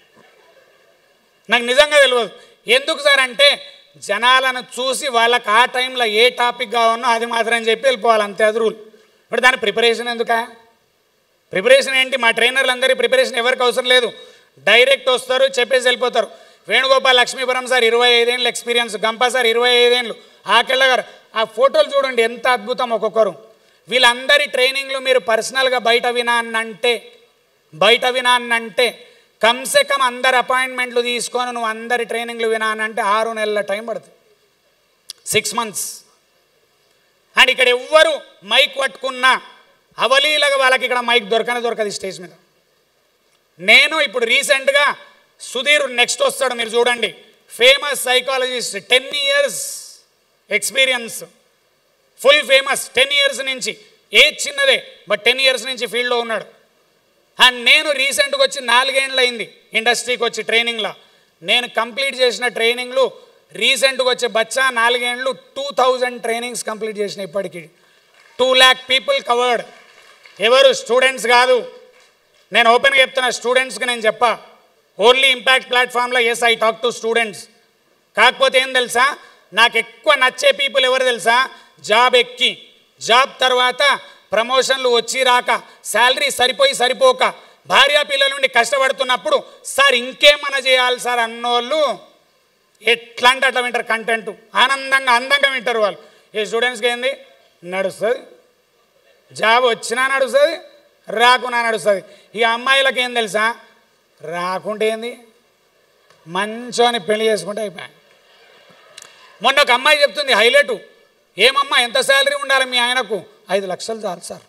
నాకు నిజంగా తెలియదు. ఎందుకు సార్ అంటే జనాలను చూసి వాళ్ళకి ఆ టైంలో ఏ టాపిక్ కావాలనో అది మాత్రం చెప్పి వెళ్ళిపోవాలి, అంతే. అది రూల్. ఇప్పుడు దాని ప్రిపరేషన్ ఎందుకా? ప్రిపరేషన్ ఏంటి? మా ట్రైనర్లు అందరి ప్రిపరేషన్ ఎవరికి అవసరం లేదు. డైరెక్ట్ వస్తారు, చెప్పేసి వెళ్ళిపోతారు. వేణుగోపాల్ లక్ష్మీపురం సార్ ఇరవై ఐదేళ్ళు ఎక్స్పీరియన్స్, గంప సార్ ఇరవై ఐదేళ్ళు, ఆకెళ్ళ గారు. ఆ ఫోటోలు చూడండి ఎంత అద్భుతం ఒక్కొక్కరు. వీళ్ళందరి ట్రైనింగ్లు మీరు పర్సనల్గా బయట వినానంటే బయట వినానంటే కమ్సే కమ్ అందరి అపాయింట్మెంట్లు తీసుకొని నువ్వు అందరి ట్రైనింగ్లు వినానంటే ఆరు నెలల టైం పడుతుంది, సిక్స్ మంత్స్. అండ్ ఇక్కడ ఎవ్వరు మైక్ పట్టుకున్నా అవలీలగా వాళ్ళకి ఇక్కడ మైక్ దొరకనే దొరకదు స్టేజ్ మీద. నేను ఇప్పుడు రీసెంట్గా సుధీర్ నెక్స్ట్ వస్తాడు, మీరు చూడండి. Famous psychologist, ten years experience, full famous. Ten years నుంచి, ఏజ్ చిన్నదే బట్ టెన్ ఇయర్స్ నుంచి ఫీల్డ్లో ఉన్నాడు. అండ్ నేను రీసెంట్గా వచ్చి నాలుగేళ్ళు అయింది ఇండస్ట్రీకి వచ్చి ట్రైనింగ్లో. నేను కంప్లీట్ చేసిన ట్రైనింగ్లు రీసెంట్గా వచ్చే బచ్చా నాలుగేళ్ళు టూ థౌజండ్ ట్రైనింగ్స్ కంప్లీట్ చేసిన. ఇప్పటికీ టూ ల్యాక్ పీపుల్ కవర్డ్. ఎవరు స్టూడెంట్స్ కాదు, నేను ఓపెన్గా చెప్తున్నా. స్టూడెంట్స్కి నేను చెప్పా, ఓన్లీ ఇంపాక్ట్ ప్లాట్ఫామ్లో as I talk to students. కాకపోతే ఏం తెలుసా, నాకు ఎక్కువ నచ్చే పీపుల్ ఎవరు తెలుసా, జాబ్ ఎక్కి జాబ్ తర్వాత ప్రమోషన్లు వచ్చి రాక శాలరీ సరిపోయి సరిపోక భార్య పిల్లల నుండి కష్టపడుతున్నప్పుడు సార్ ఇంకేమన్నా చేయాలి సార్ అన్నోళ్ళు ఎట్లా అంటే అట్లా వింటారు. కంటెంట్ ఆనందంగా అందంగా వింటారు వాళ్ళు. ఈ స్టూడెంట్స్కి ఏంది నడుస్తుంది, జాబ్ వచ్చినా నడుస్తుంది, రాకున్నా నడుస్తుంది. ఈ అమ్మాయిలకి ఏం తెలుసా, రాకుంటే ఏంది మంచోని పెళ్లి చేసుకుంటే అయిపోయాయి. మొన్న ఒక అమ్మాయి చెప్తుంది హైలైట్, ఏమమ్మా ఎంత శాలరీ ఉండాలి మీ ఆయనకు? ఐదు లక్షలు చాలు సార్.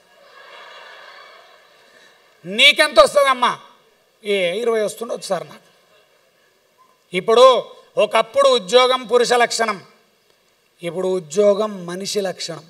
నీకెంత వస్తుందమ్మా? ఏ ఇరవై వస్తుండొచ్చు సార్ నాకు. ఇప్పుడు ఒకప్పుడు ఉద్యోగం పురుష లక్షణం, ఇప్పుడు ఉద్యోగం మనిషి లక్షణం.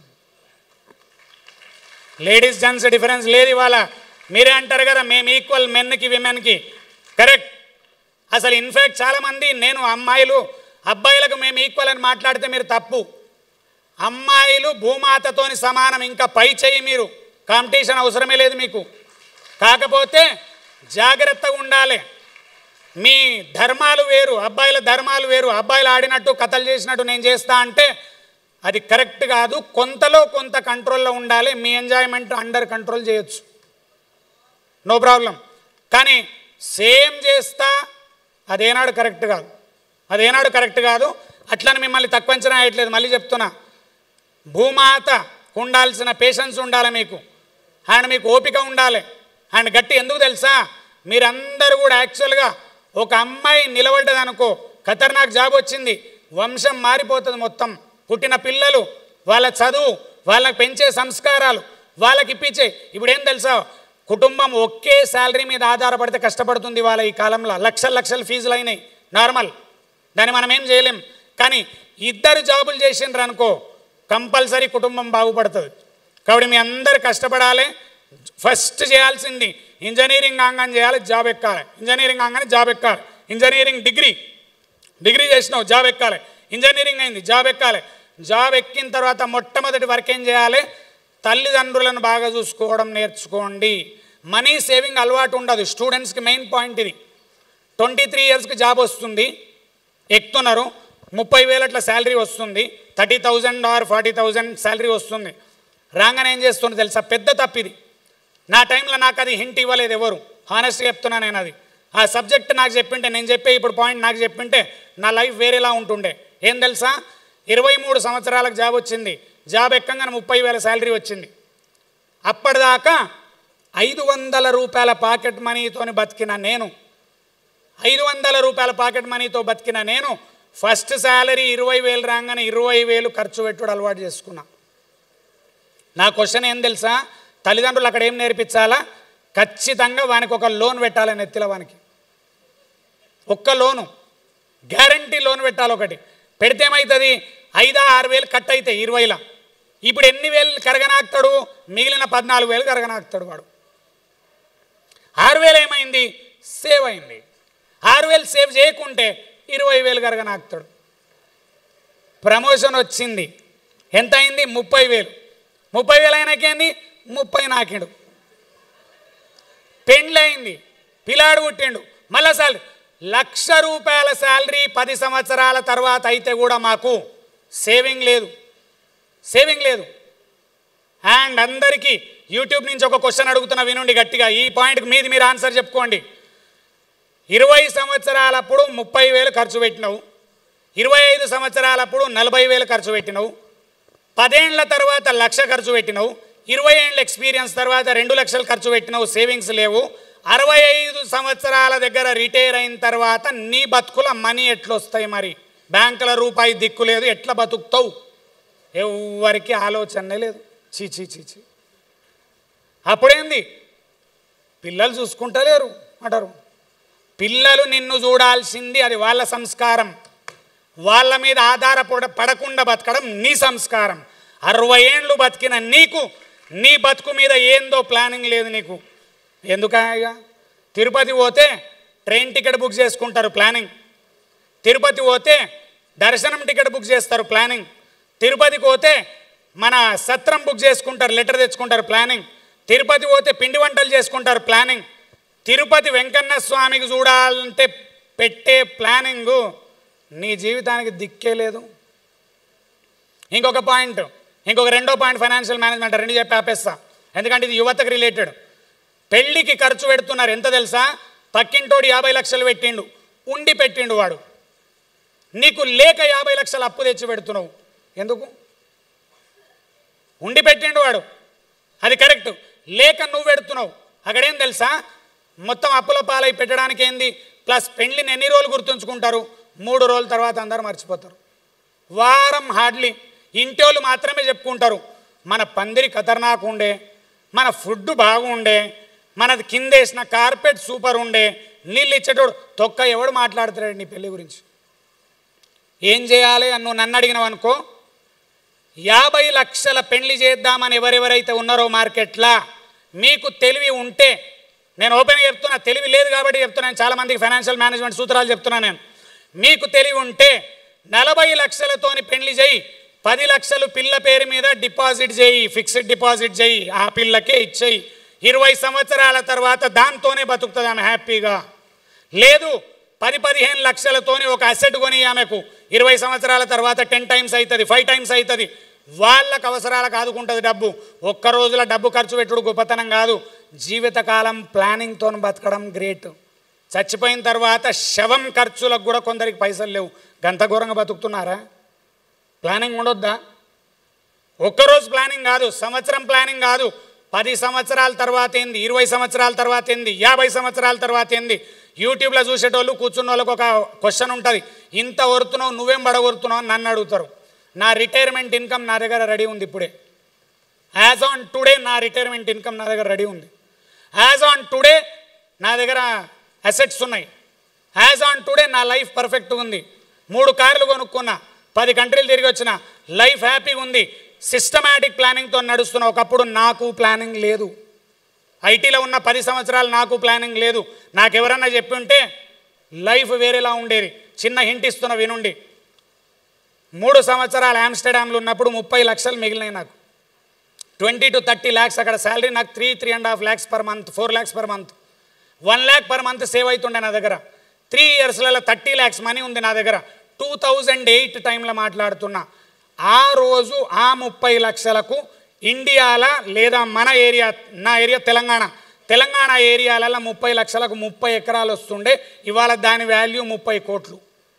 లేడీస్ జెంట్స్ డిఫరెన్స్ లేదు ఇవాళ. మీరే అంటారు కదా మేము ఈక్వల్ మెన్కి విమెన్కి, కరెక్ట్. అసలు ఇన్ఫ్యాక్ట్ చాలామంది నేను అమ్మాయిలు అబ్బాయిలకు మేము ఈక్వల్ అని మాట్లాడితే మీరు తప్పు. అమ్మాయిలు భూమాతతోని సమానం, ఇంకా పై చేయి మీరు. కాంపిటీషన్ అవసరమే లేదు మీకు. కాకపోతే జాగ్రత్తగా ఉండాలి. మీ ధర్మాలు వేరు, అబ్బాయిల ధర్మాలు వేరు. అబ్బాయిలు ఆడినట్టు కథలు చేసినట్టు నేను చేస్తా అంటే అది కరెక్ట్ కాదు. కొంతలో కొంత కంట్రోల్లో ఉండాలి. మీ ఎంజాయ్మెంట్ అండర్ కంట్రోల్ చేయొచ్చు, నో ప్రాబ్లం. కానీ సేమ్ చేస్తా అదేనాడు కరెక్ట్ కాదు, అదేనాడు కరెక్ట్ కాదు. అట్లని మిమ్మల్ని తక్కువ అంచనా వేయట్లేదు. మళ్ళీ చెప్తున్నా, భూమాత ఉండాల్సిన పేషెన్స్ ఉండాలి మీకు, అండ్ మీకు ఓపిక ఉండాలి. అండ్ గట్టి ఎందుకు తెలుసా, మీరందరూ కూడా యాక్చువల్గా ఒక అమ్మాయి నిలబడ్డదనుకో, ఖతర్నాక్ జాబ్ వచ్చింది, వంశం మారిపోతుంది మొత్తం. పుట్టిన పిల్లలు, వాళ్ళ చదువు, వాళ్ళకి పెంచే సంస్కారాలు, వాళ్ళకి ఇప్పించే. ఇప్పుడు ఏం తెలుసా, కుటుంబం ఒకే శాలరీ మీద ఆధారపడితే కష్టపడుతుంది వాళ్ళ ఈ కాలంలో. లక్షల లక్షల ఫీజులు అయినాయి నార్మల్, దాన్ని మనం ఏం చేయలేం. కానీ ఇద్దరు జాబులు చేసిండ్రు అనుకో కంపల్సరీ కుటుంబం బాగుపడుతుంది. కాబట్టి మీ అందరు కష్టపడాలి. ఫస్ట్ చేయాల్సింది ఇంజనీరింగ్ కాగానే చేయాలి, జాబ్ ఎక్కాలి. ఇంజనీరింగ్ కాగానే జాబ్ ఎక్కాలి. ఇంజనీరింగ్ డిగ్రీ డిగ్రీ చేసినావు, జాబ్ ఎక్కాలి. ఇంజనీరింగ్ అయింది, జాబ్ ఎక్కాలి. జాబ్ ఎక్కిన తర్వాత మొట్టమొదటి వర్క్ ఏం చేయాలి, తల్లిదండ్రులను బాగా చూసుకోవడం నేర్చుకోండి. మనీ సేవింగ్ అలవాటు ఉండదు స్టూడెంట్స్కి. మెయిన్ పాయింట్ ఇది. ట్వంటీ త్రీ ఇయర్స్కి జాబ్ వస్తుంది, ఎక్కుతున్నారు, ముప్పై వేలు అట్లా శాలరీ వస్తుంది, thirty thousand or forty thousand salary వస్తుంది. రాగానే ఏం చేస్తుందో తెలుసా? పెద్ద తప్పిది. నా టైంలో నాకు అది హింట్ ఇవ్వలేదు ఎవరు, హానెస్ట్గా చెప్తున్నా నేను. అది ఆ సబ్జెక్ట్ నాకు చెప్పింటే, నేను చెప్పే ఇప్పుడు పాయింట్ నాకు చెప్పింటే నా లైఫ్ వేరేలా ఉంటుండే. ఏం తెలుసా? ఇరవై మూడు సంవత్సరాలకు జాబ్ వచ్చింది. జాబ్ ఎక్కంగానే ముప్పై వేల శాలరీ వచ్చింది. అప్పటిదాకా ఐదు వందల రూపాయల పాకెట్ మనీతోని బతికిన నేను ఐదు వందల రూపాయల పాకెట్ మనీతో బతికిన నేను ఫస్ట్ శాలరీ ఇరవై వేలు రాగానే ఇరవై వేలు ఖర్చు పెట్టుడు అలవాటు చేసుకున్నా. నా క్వశ్చన్ ఏం తెలుసా? తల్లిదండ్రులు అక్కడ ఏం నేర్పించాలా? ఖచ్చితంగా వానికి ఒక లోన్ పెట్టాలని, ఎత్తిల వానికి ఒక్క లోను, గ్యారంటీ లోన్ పెట్టాలి ఒకటి. పెడితే ఏమవుతుంది? ఐదా ఆరు వేలు కట్ అవుతాయి ఇరవైలా. ఇప్పుడు ఎన్ని వేలు కరగనాకుతాడు? మిగిలిన పద్నాలుగు వేలు కరగనాకుతాడు వాడు. ఆరు వేలు ఏమైంది? సేవ్ అయింది. ఆరు వేలు సేవ్ చేయకుంటే ఇరవై వేలు కరగనాకుతాడు. ప్రమోషన్ వచ్చింది, ఎంత అయింది? ముప్పై వేలు. ముప్పై వేలు అయినాకేంది? ముప్పై నాకిండు. పెండ్లి అయింది, పిల్లాడు పుట్టిండు, మళ్ళా సాలరీ. లక్ష రూపాయల శాలరీ పది సంవత్సరాల తర్వాత అయితే కూడా మాకు సేవింగ్ లేదు, సేవింగ్ లేదు. అండ్ అందరికీ యూట్యూబ్ నుంచి ఒక క్వశ్చన్ అడుగుతున్నా, వినండి గట్టిగా. ఈ పాయింట్కి మీది మీరు ఆన్సర్ చెప్పుకోండి. ఇరవై సంవత్సరాలప్పుడు ముప్పై వేలు ఖర్చు పెట్టినావు, ఇరవై ఐదు సంవత్సరాలప్పుడు నలభై వేలు ఖర్చు పెట్టినావు, పదేళ్ల తర్వాత లక్ష ఖర్చు పెట్టినావు, ఇరవై ఏళ్ళ ఎక్స్పీరియన్స్ తర్వాత రెండు లక్షలు ఖర్చు పెట్టినావు, సేవింగ్స్ లేవు. అరవై ఐదు సంవత్సరాల దగ్గర రిటైర్ అయిన తర్వాత నీ బతుకుల మనీ ఎట్లా వస్తాయి? మరి బ్యాంకుల రూపాయి దిక్కు లేదు, ఎట్లా బతుకుతావు? ఎవరికి ఆలోచనే లేదు. చీ చీ చీ చీ. అప్పుడేంది? పిల్లలు చూసుకుంటలేరు అంటారు. పిల్లలు నిన్ను చూడాల్సింది, అది వాళ్ళ సంస్కారం. వాళ్ళ మీద ఆధారపడ పడకుండా బతకడం నీ సంస్కారం. అరవై ఏళ్ళు బతికిన నీకు నీ బతుకు మీద ఏందో ప్లానింగ్ లేదు నీకు. ఎందుకయ్యా? తిరుపతి పోతే ట్రైన్ టికెట్ బుక్ చేసుకుంటారు, ప్లానింగ్. తిరుపతి పోతే దర్శనం టికెట్ బుక్ చేస్తారు, ప్లానింగ్. తిరుపతికి పోతే మన సత్రం బుక్ చేసుకుంటారు, లెటర్ తెచ్చుకుంటారు, ప్లానింగ్. తిరుపతి పోతే పిండి వంటలు చేసుకుంటారు, ప్లానింగ్. తిరుపతి వెంకన్న స్వామికి చూడాలంటే పెట్టే ప్లానింగు నీ జీవితానికి దిక్కే లేదు. ఇంకొక పాయింట్, ఇంకొక రెండో పాయింట్ ఫైనాన్షియల్ మేనేజ్మెంట్. రెండు చెప్పి ఆపేస్తా, ఎందుకంటే ఇది యువతకు రిలేటెడ్. పెళ్ళికి ఖర్చు పెడుతున్నారు, ఎంత తెలుసా? పక్కింటోడు యాభై లక్షలు పెట్టిండు, ఉండి పెట్టిండు వాడు. నీకు లేక యాభై లక్షలు అప్పు తెచ్చి పెడుతున్నావు, ఎందుకు? ఉండి పెట్టిండు వాడు, అది కరెక్ట్. లేక నువ్వు పెడుతున్నావు. అక్కడేం తెలుసా? మొత్తం అప్పుల పాలై పెట్టడానికి ఏంది? ప్లస్ పెళ్ళిని ఎన్ని రోజులు గుర్తుంచుకుంటారు? మూడు రోజుల తర్వాత అందరూ మర్చిపోతారు. వారం హార్డ్లీ. ఇంటోళ్ళు మాత్రమే చెప్పుకుంటారు, మన పందిరి ఖతర్నాక్ ఉండే, మన ఫుడ్ బాగుండే, మనది కింద వేసిన కార్పెట్ సూపర్ ఉండే, నీళ్ళు ఇచ్చేటోడు తొక్క ఎవడు మాట్లాడుతున్నాడు నీ పెళ్ళి గురించి? ఏం చేయాలి అని నువ్వు నన్ను అడిగినావు అనుకో, యాభై లక్షల పెళ్లి చేద్దామని ఎవరెవరైతే ఉన్నారో మార్కెట్లా, మీకు తెలివి ఉంటే, నేను ఓపెన్గా చెప్తున్నా, తెలివి లేదు కాబట్టి చెప్తున్నాను, చాలామందికి ఫైనాన్షియల్ మేనేజ్మెంట్ సూత్రాలు చెప్తున్నాను నేను. మీకు తెలివి ఉంటే నలభై లక్షలతోని పెళ్లి చేయి, పది లక్షలు పిల్ల పేరు మీద డిపాజిట్ చేయి, ఫిక్స్డ్ డిపాజిట్ చేయి, ఆ పిల్లకే ఇచ్చేయి. ఇరవై సంవత్సరాల తర్వాత దాంతోనే బతుకుతుంది ఆమె హ్యాపీగా. లేదు, పది పదిహేను లక్షలతోని ఒక అసెట్ కొని ఆమెకు ఇరవై సంవత్సరాల తర్వాత టెన్ టైమ్స్ అవుతుంది, ఫైవ్ టైమ్స్ అవుతుంది. వాళ్ళకు అవసరాలకు ఆదుకుంటుంది డబ్బు. ఒక్క రోజుల డబ్బు ఖర్చు పెట్టుడు గొప్పతనం కాదు, జీవితకాలం ప్లానింగ్తో బతకడం గ్రేట్. చచ్చిపోయిన తర్వాత శవం ఖర్చులకు కూడా కొందరికి పైసలు లేవు, గంత ఘోరంగా బతుకుతున్నారా? ప్లానింగ్ ఉండొద్దా? ఒక్కరోజు ప్లానింగ్ కాదు, సంవత్సరం ప్లానింగ్ కాదు, పది సంవత్సరాల తర్వాత ఏంది, ఇరవై సంవత్సరాల తర్వాత ఏంది, యాభై సంవత్సరాల తర్వాత ఏంది. యూట్యూబ్లో చూసేటోళ్ళు కూర్చున్న వాళ్ళకి ఒక క్వశ్చన్ ఉంటుంది, ఇంత వరుతున్నావు నువ్వేం పడగొరుతున్నావు అని నన్ను అడుగుతారు. నా రిటైర్మెంట్ ఇన్కమ్ నా దగ్గర రెడీ ఉంది ఇప్పుడే. యాజ్ ఆన్ టుడే నా రిటైర్మెంట్ ఇన్కమ్ నా దగ్గర రెడీ ఉంది. యాజ్ ఆన్ టుడే నా దగ్గర అసెట్స్ ఉన్నాయి. యాజ్ ఆన్ టుడే నా లైఫ్ పర్ఫెక్ట్గా ఉంది. మూడు కార్లు కొనుక్కున్నా, పది కంట్రీలు తిరిగి వచ్చిన, లైఫ్ హ్యాపీగా ఉంది. సిస్టమాటిక్ ప్లానింగ్తో నడుస్తున్నా. ఒకప్పుడు నాకు ప్లానింగ్ లేదు. ఐటీలో ఉన్న పది సంవత్సరాలు నాకు ప్లానింగ్ లేదు. నాకు ఎవరన్నా చెప్పి ఉంటే లైఫ్ వేరేలా ఉండేది. చిన్న హింట్ ఇస్తున్న, వినుండి. మూడు సంవత్సరాలు ఆమ్స్టర్డామ్లో ఉన్నప్పుడు ముప్పై లక్షలు మిగిలినాయి నాకు. ట్వంటీ టు థర్టీ ల్యాక్స్ అక్కడ శాలరీ. నాకు three three and half lakhs per month, four lakhs per month, one lakh per month save అవుతుండే నా దగ్గర. త్రీ ఇయర్స్లలో థర్టీ ల్యాక్స్ మనీ ఉంది నా దగ్గర. టూ థౌజండ్ ఎయిట్ టైంలో మాట్లాడుతున్నా. ఆ రోజు ఆ ముప్పై లక్షలకు ఇండియాలో లేదా మన ఏరియా, నా ఏరియా తెలంగాణ, తెలంగాణ ఏరియాలలో ముప్పై లక్షలకు ముప్పై ఎకరాలు వస్తుండే, ఇవాళ దాని వాల్యూ ముప్పై కోట్లు.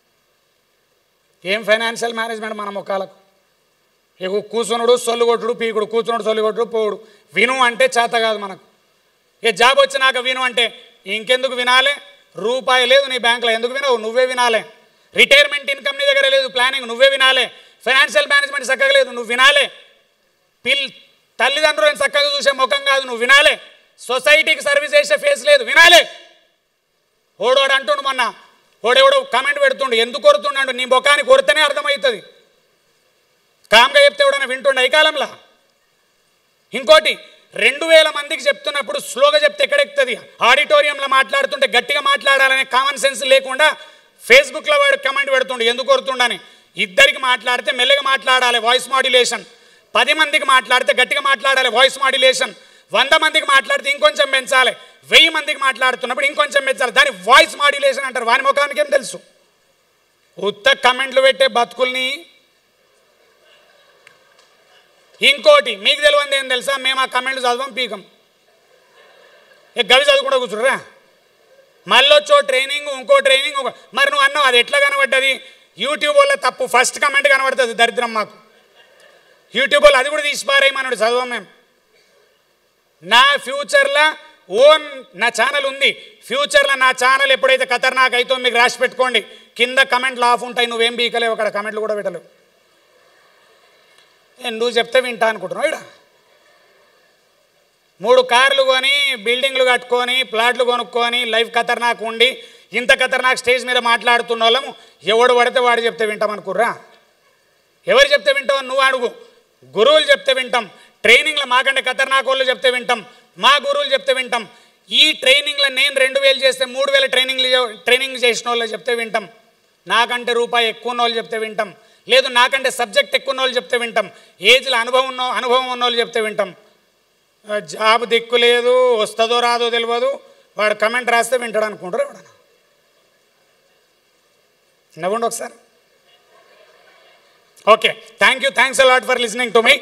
ఏం ఫైనాన్షియల్ మేనేజ్మెంట్ మన ముఖాలకు? ఇక కూర్చునుడు సొల్లు కొట్టుడు పీకుడు, కూర్చునుడు సొల్లు కొట్టుడు పోవుడు. విను అంటే చేత కాదు మనకు. ఏ జాబ్ వచ్చినాక విను అంటే ఇంకెందుకు వినాలే? రూపాయి లేదు నీ బ్యాంకులో, ఎందుకు వినవు? నువ్వే వినాలే. రిటైర్మెంట్ ఇన్కమ్ నీ దగ్గర లేదు, ప్లానింగ్ నువ్వే వినాలే. ఫైనాన్షియల్ మేనేజ్మెంట్ చక్కగా లేదు, నువ్వు వినాలే. పిల్ తల్లిదండ్రులను చక్కగా చూసే ముఖం కాదు, నువ్వు వినాలే. సొసైటీకి సర్వీస్ చేసే ఫేస్ లేదు, వినాలే. ఓడోడు అంటుండు మొన్న, ఓడెవడో కామెంట్ పెడుతుండు, ఎందుకు కొడుతుండు? నీ ముఖాన్ని కొడితేనే అర్థమవుతుంది. కామ్గా చెప్తే ఎవడన్నా వింటుండే ఈ కాలంలో? ఇంకోటి, రెండు వేల మందికి చెప్తున్నప్పుడు స్లోగా చెప్తే ఎక్కడెక్కుతుంది? ఆడిటోరియంలో మాట్లాడుతుంటే గట్టిగా మాట్లాడాలనే కామన్ సెన్స్ లేకుండా ఫేస్బుక్లో వాడు కమెంట్ పెడుతుండు, ఎందుకు కొడుతుండని. ఇద్దరికి మాట్లాడితే మెల్లగా మాట్లాడాలి, వాయిస్ మాడ్యులేషన్. పది మందికి మాట్లాడితే గట్టిగా మాట్లాడాలి, వాయిస్ మాడ్యులేషన్. వంద మందికి మాట్లాడితే ఇంకొంచెం పెంచాలి, వెయ్యి మందికి మాట్లాడుతున్నప్పుడు ఇంకొంచెం పెంచాలి, దాని వాయిస్ మాడ్యులేషన్ అంటారు. వాని ముఖానికి ఏం తెలుసు? ఉత్త కమెంట్లు పెట్టే బతుకుల్ని. ఇంకోటి మీకు తెలియంది ఏం తెలుసా? మేము ఆ కమెంట్లు చదవం, పీకం. ఇక గవి చదువుకుంటూ కూర్చుంటారా? మళ్ళీ వచ్చో ట్రైనింగ్, ఇంకో ట్రైనింగ్. మరి నువ్వు అన్నావు అది ఎట్లా కనబడ్డది? యూట్యూబ్ వల్ల తప్పు, ఫస్ట్ కమెంట్ కనబడుతుంది, దరిద్రం మాకు. యూట్యూబ్ వాళ్ళు అది కూడా తీసిపారేయమన్నాడు, చదవం మేము. నా ఫ్యూచర్లో ఓన్ నా ఛానల్ ఉంది. ఫ్యూచర్లో నా ఛానల్ ఎప్పుడైతే ఖతర్నాక్ అవుతో మీకు రాసి పెట్టుకోండి, కింద కమెంట్లు ఆఫ్ ఉంటాయి, నువ్వేం బీకలేవు, అక్కడ కమెంట్లు కూడా పెట్టలేవు. నువ్వు చెప్తే వింటా అనుకుంటున్నావు? ఇక్కడ మూడు కార్లు కొని, బిల్డింగ్లు కట్టుకొని, ప్లాట్లు కొనుక్కొని, లైఫ్ ఖతర్నాక్ ఉండి, ఇంత ఖతర్నాక్ స్టేజ్ మీద మాట్లాడుతున్న వాళ్ళము ఎవడు పడితే వాడు చెప్తే వింటామనుకుర్రా? ఎవరు చెప్తే వింటావు? నువ్వు అడుగు. గురువులు చెప్తే వింటాం, ట్రైనింగ్లో మాకంటే ఖతర్నాక్ వాళ్ళు చెప్తే వింటాం, మా గురువులు చెప్తే వింటాం. ఈ ట్రైనింగ్లో నేను రెండు వేలు చేస్తే మూడు వేల ట్రైనింగ్లు ట్రైనింగ్ చేసిన వాళ్ళు చెప్తే వింటాం. నాకంటే రూపాయి ఎక్కువ ఉన్న వాళ్ళు చెప్తే వింటాం. లేదు నాకంటే సబ్జెక్ట్ ఎక్కువ ఉన్న వాళ్ళు చెప్తే వింటాం. ఏజ్లో అనుభవం ఉన్న అనుభవం ఉన్న వాళ్ళు చెప్తే వింటాం. జాబ్ దిక్కు లేదు, వస్తుందో రాదో తెలియదు, వాడు కమెంట్ రాస్తే వింటాడు అనుకుంటారు. ఎవడన్నా నవ్వండి ఒకసారి. Okay, thank you, thanks a lot for listening to me.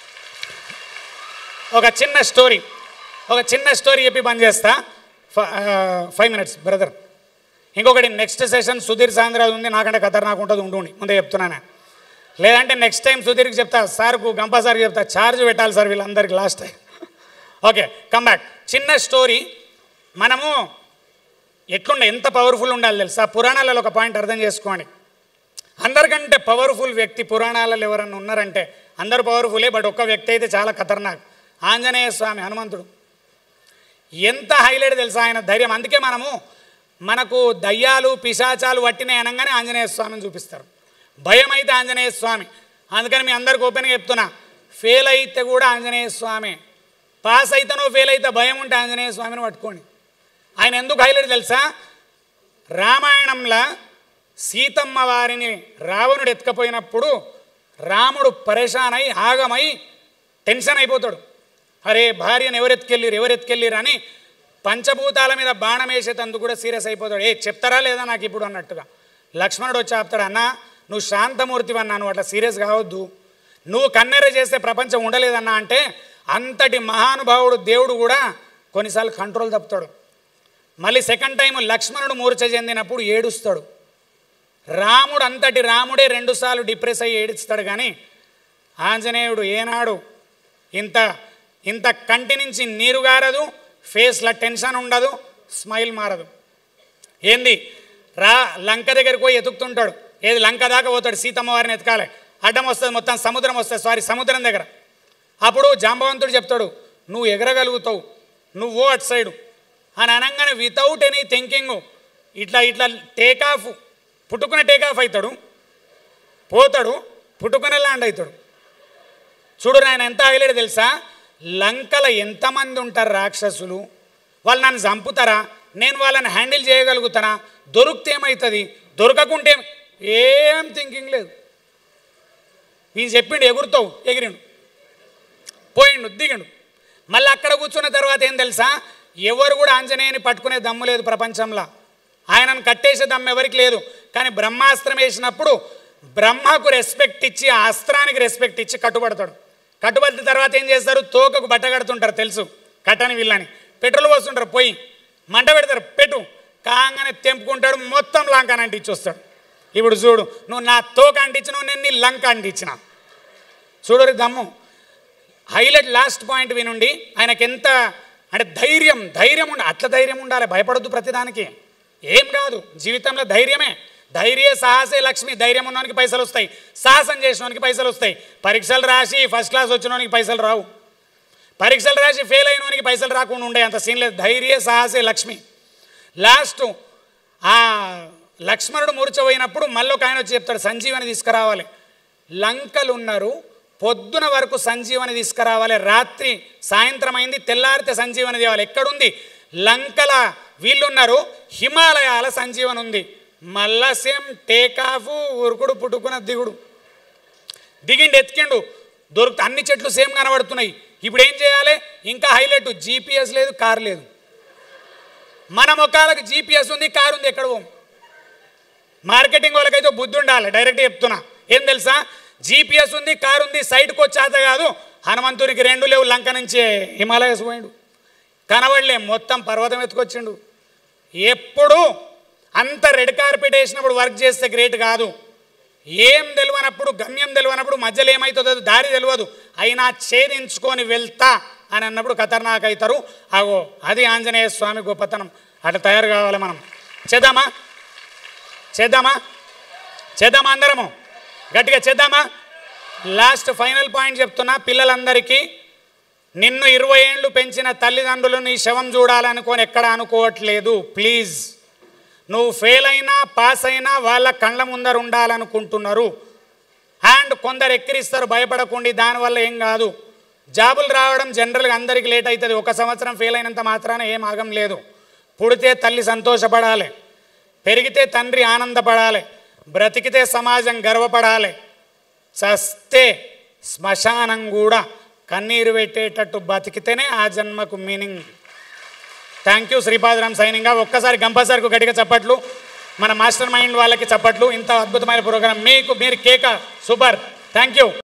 ఒక చిన్న స్టోరీ ఒక చిన్న స్టోరీ చెప్పి బంద్ చేస్తా. Five minutes brother. ఇంకొకటి, నెక్స్ట్ సెషన్ సుధీర్ సాంద్రాజ్ ఉంది, నాకంటే ఖతర్నాక్ ఉంటుంది, ఉండి ముందే చెప్తున్నాను. లేదంటే నెక్స్ట్ టైం సుధీర్కి చెప్తా, సార్కు గంపా సార్కి చెప్తా, ఛార్జ్ పెట్టాలి సార్ వీళ్ళందరికీ last time. Okay, come back. చిన్న స్టోరీ. మనము ఎట్లుండే, ఎంత పవర్ఫుల్ ఉండాలి తెలుసా? పురాణాలలో ఒక పాయింట్ అర్థం చేసుకోండి. అందరికంటే పవర్ఫుల్ వ్యక్తి పురాణాలలో ఎవరన్నా ఉన్నారంటే, అందరు పవర్ఫులే, బట్ ఒక్క వ్యక్తి అయితే చాలా ఖతర్నాక్. ఆంజనేయ స్వామి, హనుమంతుడు. ఎంత హైలైట్ తెలుసా ఆయన ధైర్యం. అందుకే మనము మనకు దయ్యాలు పిశాచాలు వట్టినాయి అనగానే ఆంజనేయ స్వామిని చూపిస్తారు. భయం అయితే ఆంజనేయ స్వామి. అందుకని మీ అందరికి ఓపెన్గా చెప్తున్నా, ఫెయిల్ అయితే కూడా ఆంజనేయ స్వామి, పాస్ అయితేనో ఫెయిల్ అయితే భయం ఉంటే ఆంజనేయ స్వామిని పట్టుకోండి. ఆయన ఎందుకు హైలైట్ తెలుసా? రామాయణంలో సీతమ్మ వారిని రావణుడు ఎత్తుకపోయినప్పుడు రాముడు పరేషాన్ అయి ఆగమై టెన్షన్ అయిపోతాడు. అరే భార్యను ఎవరెత్తుకెళ్ళిరు ఎవరెత్తుకెళ్ళిరు అని పంచభూతాల మీద బాణం వేసేటందుకు కూడా సీరియస్ అయిపోతాడు. ఏ చెప్తారా లేదా నాకు ఇప్పుడు అన్నట్టుగా. లక్ష్మణుడు వచ్చి ఆపుతాడు, అన్నా నువ్వు శాంతమూర్తివన్నా, నువ్వు అట్లా సీరియస్ కావద్దు, నువ్వు కన్నెర చేస్తే ప్రపంచం ఉండలేదన్నా అంటే అంతటి మహానుభావుడు దేవుడు కూడా కొన్నిసార్లు కంట్రోల్ తప్పుతాడు. మళ్ళీ సెకండ్ టైం లక్ష్మణుడు మూర్ఛ చెందినప్పుడు ఏడుస్తాడు. రాముడు అంతటి రాముడే రెండుసార్లు డిప్రెస్ అయ్యి ఏడుస్తాడు. కానీ ఆంజనేయుడు ఏనాడు ఇంత ఇంత కంటి నుంచి నీరు గారదు, ఫేస్లో టెన్షన్ ఉండదు, స్మైల్ మారదు. ఏంది రా లంక దగ్గరికి పోయి ఎతుకుతుంటాడు. ఏది లంక దాకా పోతాడు, సీతమ్మ వారిని ఎతకాలి. అడ్డం వస్తుంది, మొత్తం సముద్రం వస్తుంది, సారీ సముద్రం దగ్గర. అప్పుడు జాంబవంతుడు చెప్తాడు, నువ్వు ఎగరగలుగుతావు, నువ్వు అటు సైడు అని అనగానే వితౌట్ ఎనీ థింకింగ్ ఇట్లా ఇట్లా టేక్ ఆఫ్, పుట్టుకునే టేక్ ఆఫ్ అవుతాడు, పోతాడు, పుట్టుకునే ల్యాండ్ అవుతాడు. చూడు ఆయన ఎంత హైలైట్ తెలుసా? లంకలో ఎంతమంది ఉంటారు రాక్షసులు, వాళ్ళు నన్ను చంపుతారా, నేను వాళ్ళని హ్యాండిల్ చేయగలుగుతానా, దొరికితే ఏమవుతుంది, దొరకకుంటే ఏం థింకింగ్ లేదు. వీళ్ళు చెప్పిండు ఎగురుతావు, ఎగిరిండు, పోయిండు, దిగిండు. మళ్ళీ అక్కడ కూర్చున్న తర్వాత ఏం తెలుసా? ఎవరు కూడా ఆంజనేయుని పట్టుకునే దమ్ము లేదు ప్రపంచంలో. ఆయనను కట్టేసే దమ్ము ఎవరికి లేదు. కానీ బ్రహ్మాస్త్రం వేసినప్పుడు బ్రహ్మకు రెస్పెక్ట్ ఇచ్చి ఆ అస్త్రానికి రెస్పెక్ట్ ఇచ్చి కట్టుబడతాడు. కట్టుబడిన తర్వాత ఏం చేస్తారు, తోకకు బట్ట కడుతుంటారు తెలుసు, కట్టని వీళ్ళని. పెట్రోల్ పోస్తుంటారు, పోయి మంట పెడతారు, పెట్టు కాగానే తెంపుకుంటాడు, మొత్తం లంకని అంటించి వస్తాడు. ఇప్పుడు చూడు, నువ్వు నా తోక అంటించినావు, నేను నీ లంక అంటించిన. చూడరు దమ్ము. హైలైట్ లాస్ట్ పాయింట్ వినుండి. ఆయనకి ఎంత అంటే ధైర్యం ధైర్యం ఉండాలి. అట్లా ధైర్యం ఉండాలి, భయపడొద్దు ప్రతిదానికి. ఏం కాదు జీవితంలో ధైర్యమే. ధైర్య సాహసే లక్ష్మి. ధైర్యం ఉన్నవానికి పైసలు వస్తాయి, సాహసం చేసినవానికి పైసలు వస్తాయి. పరీక్షలు రాసి ఫస్ట్ క్లాస్ వచ్చినవానికి పైసలు రావు, పరీక్షలు రాసి ఫెయిల్ అయినవానికి పైసలు రాకుండా ఉండే అంత సీన్ లేదు. ధైర్య సాహసే లక్ష్మి. లాస్ట్ ఆ లక్ష్మణుడు మూర్చపోయినప్పుడు మళ్ళీ ఒక ఆయన వచ్చి చెప్తాడు, సంజీవని తీసుకురావాలి. లంకలు ఉన్నారు, పొద్దున వరకు సంజీవని తీసుకురావాలి, రాత్రి సాయంత్రం అయింది, తెల్లారితే సంజీవని తేవాలి. ఎక్కడుంది? లంకల వీళ్ళున్నారు, హిమాలయాల సంజీవని ఉంది. మళ్ళా సేమ్ టేకాఫ్, ఉరుకుడు పుట్టుకున్న దిగుడు. దిగిండు, ఎత్తికిండు, దొరుకుతా అన్ని చెట్లు సేమ్ కనబడుతున్నాయి. ఇప్పుడు ఏం చేయాలి? ఇంకా హైలైట్, జీపీఎస్ లేదు, కారు లేదు. మన మొక్కలకు జీపీఎస్ ఉంది, కారు ఉంది, ఎక్కడ పోం. మార్కెటింగ్ వాళ్ళకైతే బుద్ధి ఉండాలి, డైరెక్ట్ చెప్తున్నా. ఏం తెలుసా, జీపీఎస్ ఉంది, కారు ఉంది, సైడ్కి వచ్చేత కాదు. హనుమంతునికి రెండు లేవు, లంక నుంచి హిమాలయస్ పోయిండు, కనబడలే, మొత్తం పర్వతం ఎత్తుకొచ్చిండు. ఎప్పుడు అంత రెడ్ కార్పెట్ వేసినప్పుడు వర్క్ చేస్తే గ్రేట్ కాదు. ఏం తెలియనప్పుడు, గమ్యం తెలియనప్పుడు, మధ్యలో ఏమవుతుందో దారి తెలియదు, అయినా ఛేదించుకొని వెళ్తా అని అన్నప్పుడు ఖతర్నాక్ అవుతారు. అగో అది ఆంజనేయ స్వామి గొప్పతనం. అట్లా తయారు కావాలి మనం. చేద్దామా చేద్దామా చేద్దామా అందరము గట్టిగా చేద్దామా. లాస్ట్ ఫైనల్ పాయింట్ చెప్తున్నా పిల్లలందరికీ. నిన్ను ఇరవై ఏళ్ళు పెంచిన తల్లిదండ్రులు నీ శవం చూడాలనుకొని ఎక్కడ అనుకోవట్లేదు. ప్లీజ్, నువ్వు ఫెయిల్ అయినా పాస్ అయినా వాళ్ళ కళ్ళ ముందర ఉండాలనుకుంటున్నారు. అండ్ కొందరు ఎక్కిరిస్తారు, భయపడకుండా, దానివల్ల ఏం కాదు. జాబులు రావడం జనరల్గా అందరికీ లేట్ అవుతుంది. ఒక సంవత్సరం ఫెయిల్ అయినంత మాత్రాన ఏం ఆగం లేదు. పుడితే తల్లి సంతోషపడాలి, పెరిగితే తండ్రి ఆనందపడాలి, బ్రతికితే సమాజం గర్వపడాలి, చస్తే శ్మశానం కూడా కన్నీరు పెట్టేటట్టు బతికితేనే ఆ జన్మకు మీనింగ్. Thank you. శ్రీపాదరామ్ సైనింగ్గా. ఒక్కసారి గంపసారికి గట్టిగా చప్పట్లు, మన మాస్టర్ మైండ్ వాళ్ళకి చప్పట్లు. ఇంత అద్భుతమైన ప్రోగ్రాం మీకు, మీరు కేక సూపర్. Thank you.